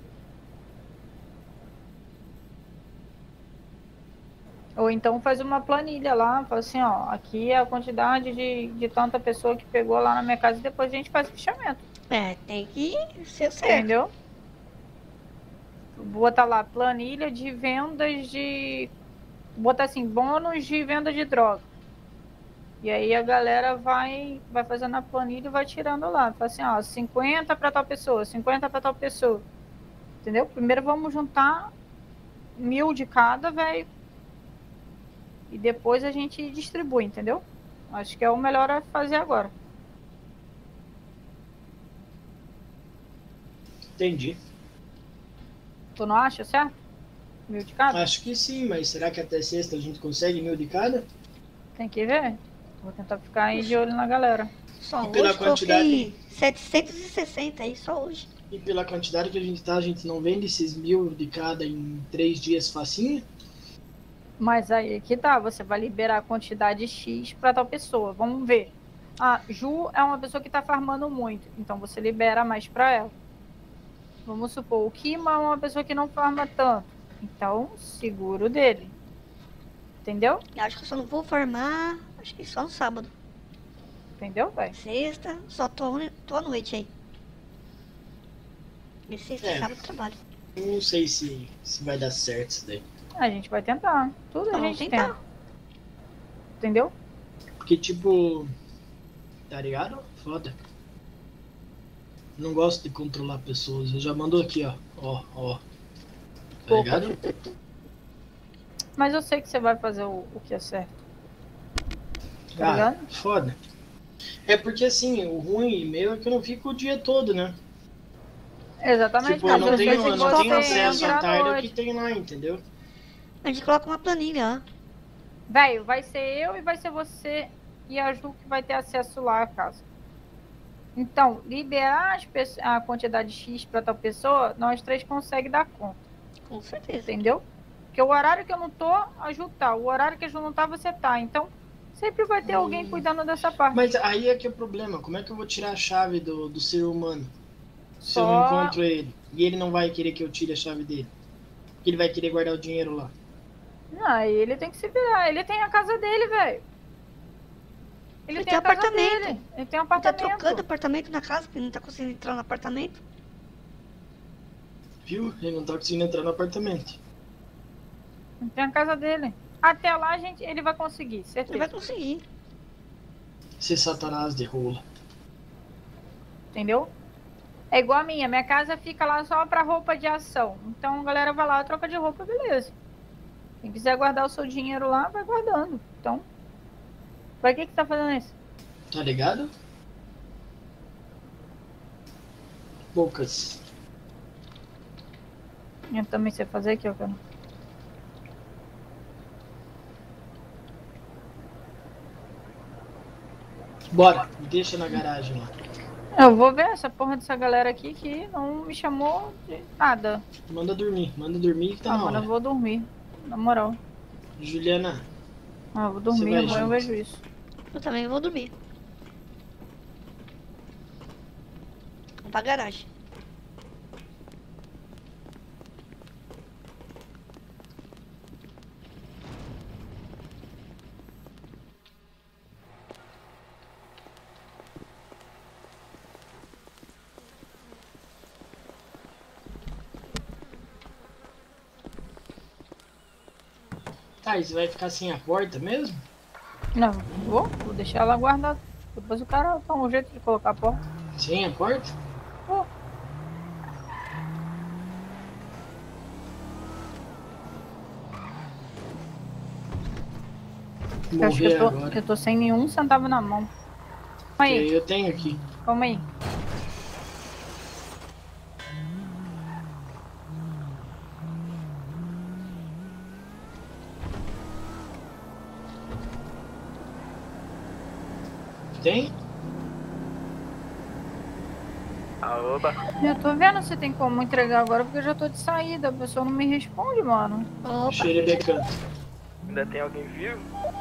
Ou então faz uma planilha lá, fala assim, ó, aqui é a quantidade de, de tanta pessoa que pegou lá na minha casa e depois a gente faz o fechamento. É, tem que ser certo. Entendeu? Botar lá planilha de vendas de... Botar assim, bônus de venda de droga. E aí a galera vai, vai fazendo a planilha e vai tirando lá. Fala assim, ó, cinquenta para tal pessoa, cinquenta para tal pessoa. Entendeu? Primeiro vamos juntar mil de cada, velho. E depois a gente distribui, entendeu? Acho que é o melhor a fazer agora. Entendi. Tu não acha, certo? Mil de cada? Acho que sim, mas será que até sexta a gente consegue mil de cada? Tem que ver. Vou tentar ficar aí de olho na galera. Só E hoje pela quantidade- coloquei setecentos e sessenta aí, só hoje. E pela quantidade que a gente tá, a gente não vende esses mil de cada em três dias facinho? Mas aí que tá, você vai liberar a quantidade X para tal pessoa. Vamos ver. A Ju é uma pessoa que tá farmando muito, então você libera mais para ela. Vamos supor, o Kima é uma pessoa que não farma tanto, então seguro dele. Entendeu? Eu acho que eu só não vou farmar, acho que só no sábado. Entendeu, velho? Sexta, só tô, tô à noite aí. E sexta e É. sábado eu trabalho. Não sei se, se vai dar certo isso daí. A gente vai tentar. Tudo a Vamos gente tentar. tenta. Entendeu? Porque, tipo, tá ligado? Foda. Não gosto de controlar pessoas. Eu já mandou aqui, ó. Ó, ó. Tá ligado? Mas eu sei que você vai fazer o, o que é certo. Tá Ah, ligado? foda. É porque assim, o ruim meu é que eu não fico o dia todo, né? Exatamente. Tipo, eu não mas tenho, se eu não você tenho acesso entra à à tarde ao noite- que tem lá, entendeu? A gente coloca uma planilha lá. Velho, vai ser eu e vai ser você e a Ju que vai ter acesso lá à casa. Então, liberar as pe- a quantidade X para tal pessoa, nós três conseguimos dar conta. Com certeza. Entendeu? Porque o horário que eu não tô, a Ju tá. O horário que a Ju não tá, você tá. Então, sempre vai ter alguém cuidando dessa parte. Mas aí é que é o problema. Como é que eu vou tirar a chave do, do ser humano? Se eu Só- não encontro ele. E ele não vai querer que eu tire a chave dele. Porque ele vai querer guardar o dinheiro lá. Não, ele tem que se virar. Ele tem a casa dele, velho. Ele, Ele tem tem a casa apartamento. dele. Ele tem um Ele tá apartamento. trocando apartamento na casa, porque não tá conseguindo entrar no apartamento. Viu? Ele não tá conseguindo entrar no apartamento. Ele tem a casa dele. Até lá, gente, ele vai conseguir, certeza. Ele vai conseguir. Ser Satanás de rola. Entendeu? É igual a minha. Minha casa fica lá só pra roupa de ação. Então a galera vai lá, troca de roupa, beleza. Quem quiser guardar o seu dinheiro lá, vai guardando. Então, pra que que tá fazendo isso? Tá ligado? Poucas. Eu também sei fazer aqui, ó, cara. Bora, me deixa na garagem lá. Eu vou ver essa porra dessa galera aqui que não me chamou de nada. Manda dormir, manda dormir que tá Ah, na mano, eu hora. vou dormir. Na moral. Juliana, Ah, eu vou Você dormir, vai amanhã eu junto. vejo isso. Eu também vou dormir. Vamos pra garagem. tá, e você vai ficar sem a porta mesmo? Não, vou, vou deixar ela guardada. Depois o cara dá um jeito de colocar a porta. Sem a porta? Vou. Eu acho que Morrer eu tô, agora. eu tô sem nenhum centavo na mão. Calma aí, Eu tenho aqui. calma aí. Tem? Aoba. Eu tô vendo se tem como entregar agora, porque eu já tô de saída. A pessoa não me responde, mano. Opa. Xerebecando. Ainda tem alguém vivo?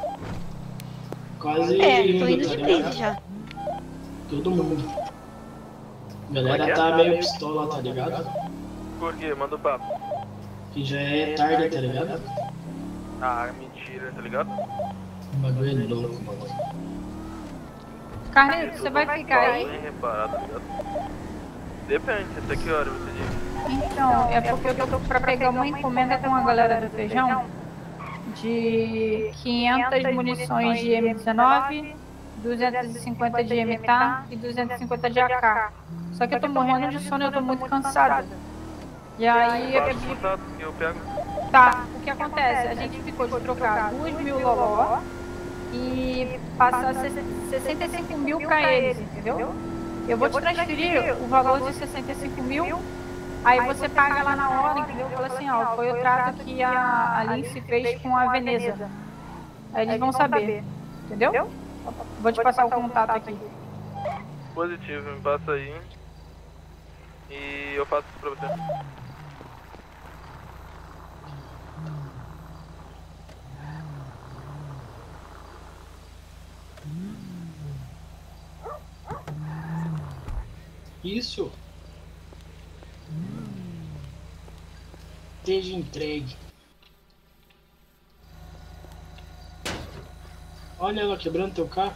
Quase É, tô indo, indo tá de ligado? blitz já. Todo mundo. A galera tá meio pistola, tá ligado? Por quê? Manda o papo. Que já é tarde, tá ligado? Ah, mentira, tá ligado? O bagulho é louco, mano. Carneiro, você vai ficar aí? Nem reparar, tá ligado? Depende, até que hora você diz? Então, é porque eu tô pra pegar uma encomenda com a galera do feijão de quinhentas munições de M dezenove, duzentas e cinquenta de M T A e duzentas e cinquenta de A K. Só que eu tô morrendo de sono e eu tô muito cansada. E aí, eu Passa o pedi... contato que eu pego. Tá, o que acontece? A gente ficou de trocar duas mil loló e passar sessenta e cinco mil pra eles, entendeu? Eu vou te transferir o valor de sessenta e cinco mil, aí você paga lá na hora, entendeu? Fala assim, ó, foi o trato que a, a Lince fez com a Veneza. Aí eles vão saber, entendeu? Vou te passar o contato aqui. Positivo, me passa aí. E eu faço isso pra você. Isso. Esteja entregue. Olha ela quebrando teu carro.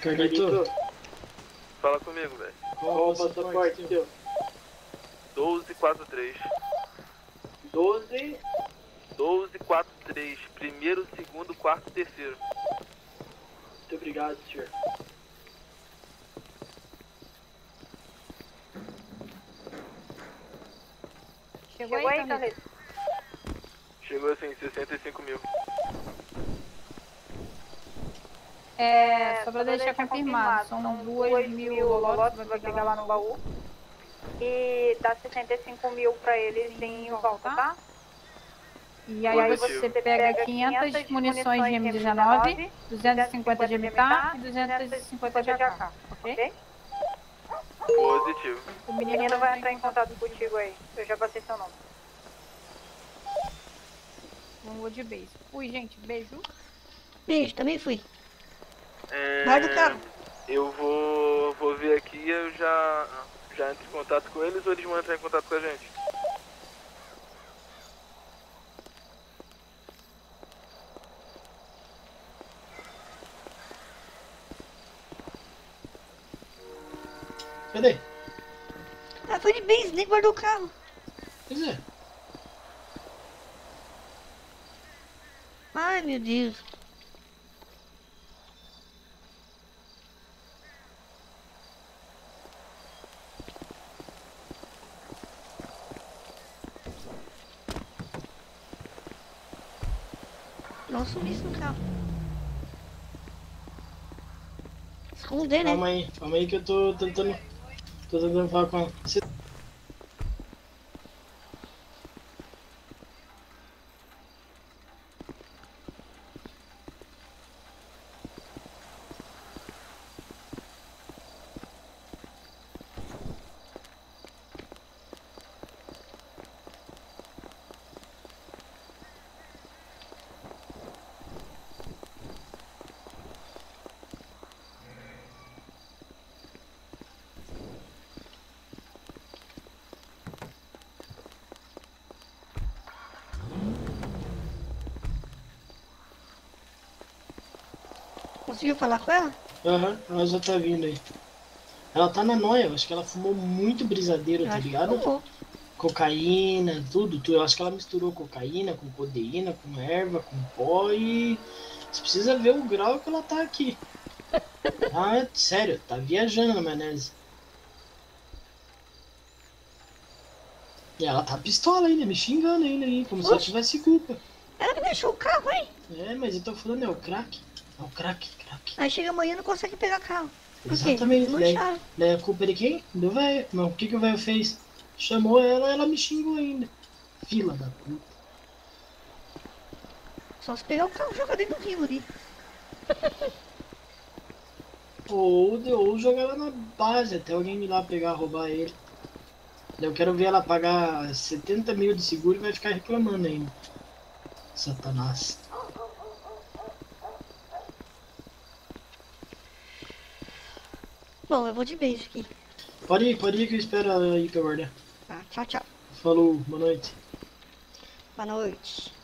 Carlito, Fala comigo, velho. qual o passaporte teu? doze quarenta e três. doze. doze quarenta e três. Primeiro, segundo, quarto, terceiro. Muito obrigado, senhor. Chegou, Chegou aí, Carlito? Chegou assim, sessenta e cinco mil. É, só pra deixar confirmado, são duas mil holotes, vai pegar lá no baú. E dá sessenta e cinco mil pra eles em volta, tá? E aí você pega quinhentas munições de M dezenove, duzentos e cinquenta de M T A e duzentos e cinquenta de A K, ok? Positivo. O menino vai entrar em contato contigo aí, eu já passei seu nome. Vamos de base. Fui, gente, beijo. Beijo, também fui. É, Vai do carro. Eu vou, vou ver aqui e eu já, já entro em contato com eles ou eles vão entrar em contato com a gente? Cadê? Ah, foi de base, nem guardou o carro. Pois é. Ai, meu Deus. Não sumisse no carro. Esconder, né? Calma aí, calma aí que eu tô tentando. Tô tentando falar com ela. Você- Conseguiu falar com ela? Aham, ela já tá vindo aí. Ela tá na noia, eu acho que ela fumou muito brisadeiro, Eu tá acho que ligado? fumou. Cocaína, tudo, tudo. Eu acho que ela misturou cocaína com codeína, com erva, com pó e. Você precisa ver o grau que ela tá aqui. Ah, é sério, tá viajando na maionese. E ela tá pistola ainda, me xingando ainda aí, como se ela Oxe. tivesse culpa. Ela me deixou o carro, hein? É, mas eu tô falando, é o crack. É o crack, crack. Aí chega amanhã e não consegue pegar carro. Por quê? Exatamente. Daí, Desmancharam. daí a culpa é de quem? Do velho. Não, o que, que o velho fez? Chamou ela, ela me xingou ainda. Fila da puta. Só se pegar o carro e jogar dentro do rio ali. Ou, ou jogar ela na base, até alguém ir lá pegar, roubar ele. Daí eu quero ver ela pagar setenta mil de seguro e vai ficar reclamando ainda. Satanás. Bom, eu vou de beijo aqui. Pode ir, pode ir que eu espero aí pra guardar. Tá, tchau, tchau. Falou, boa noite. Boa noite.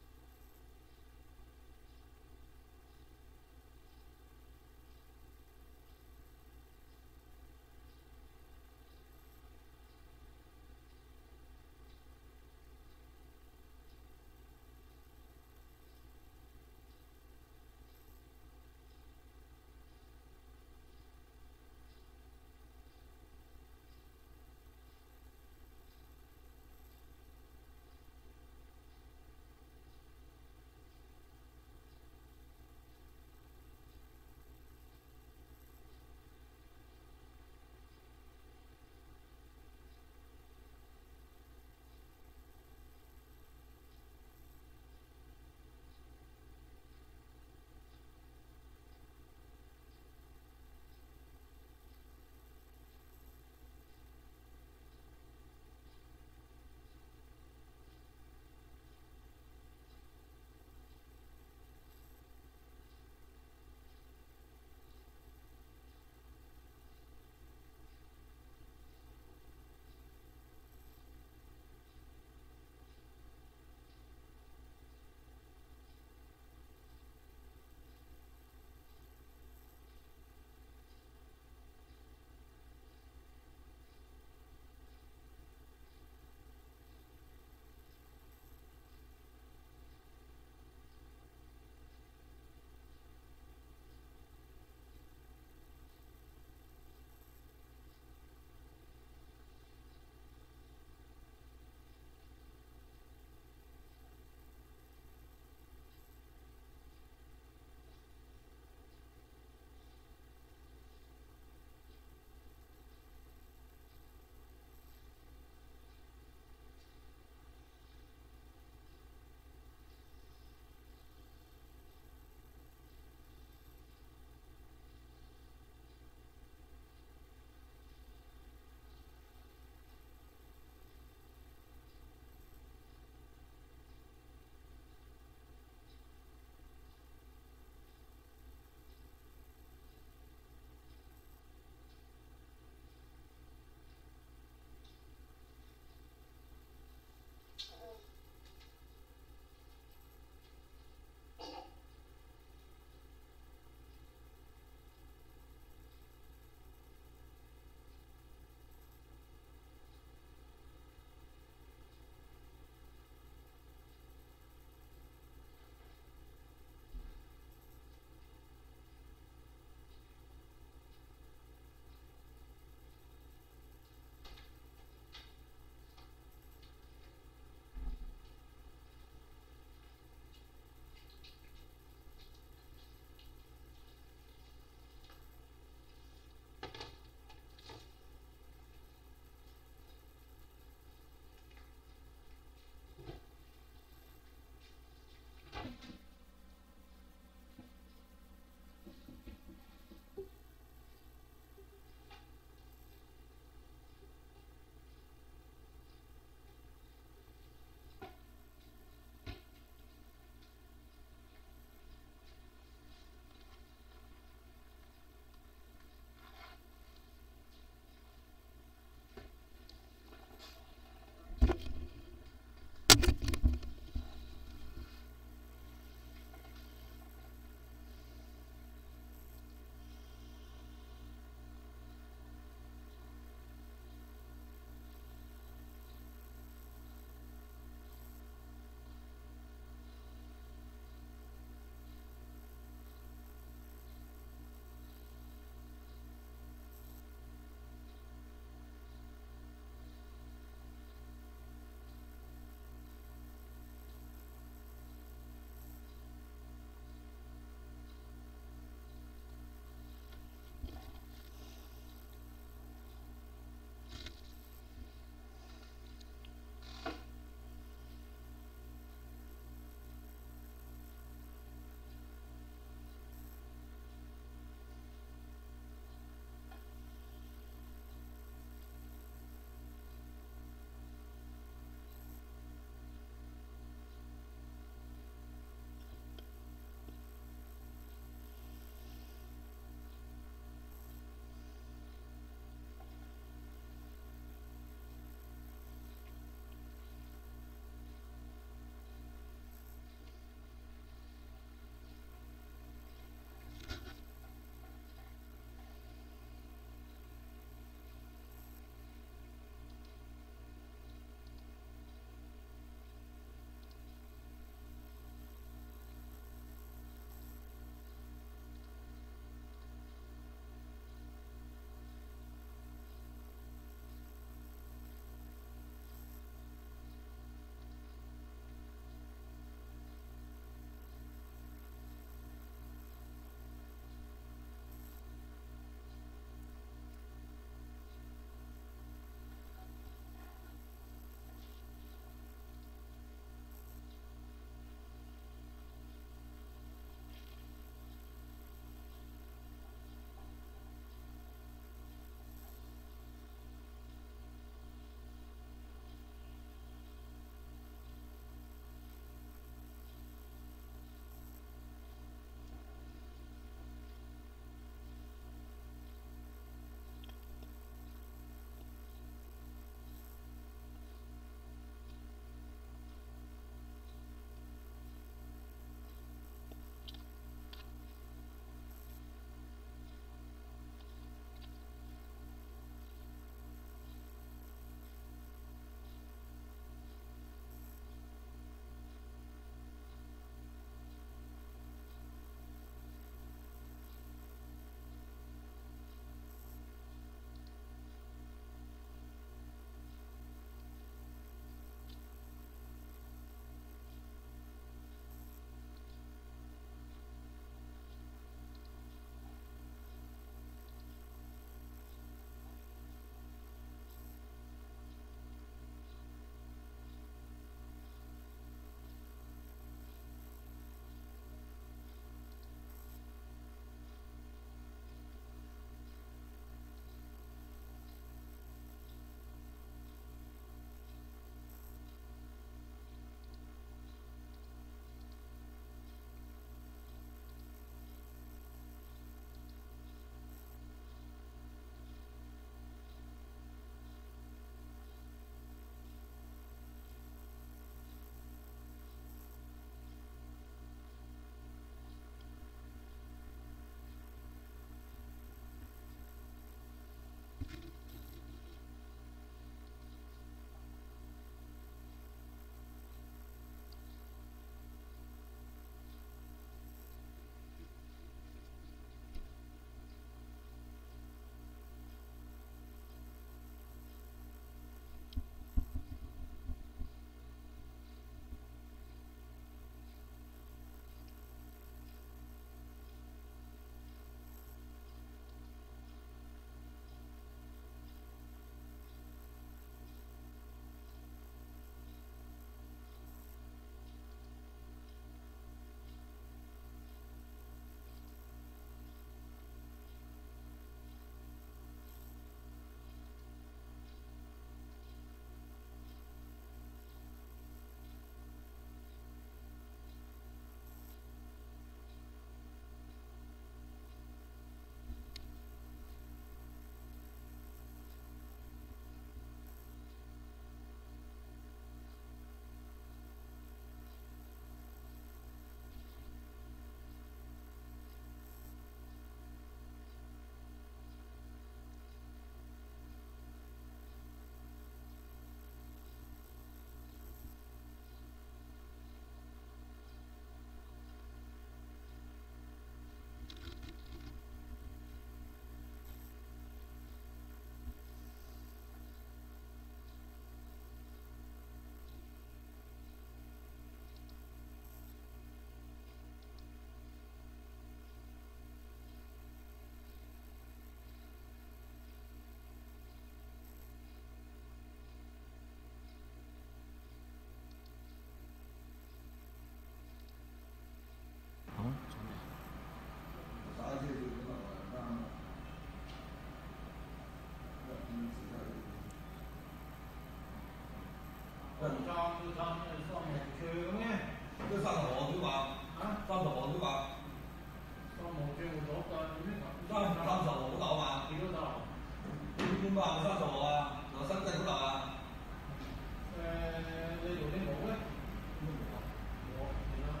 馬上手啊，攞身證出嚟啊！誒，你用啲冇咧？冇啊，我見啦，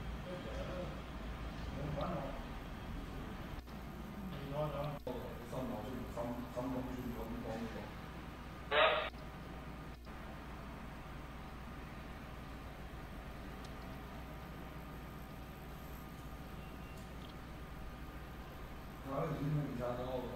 冇揾我。唔該咗。心內先，心心中先咁講咗。啊，你點解唔查到？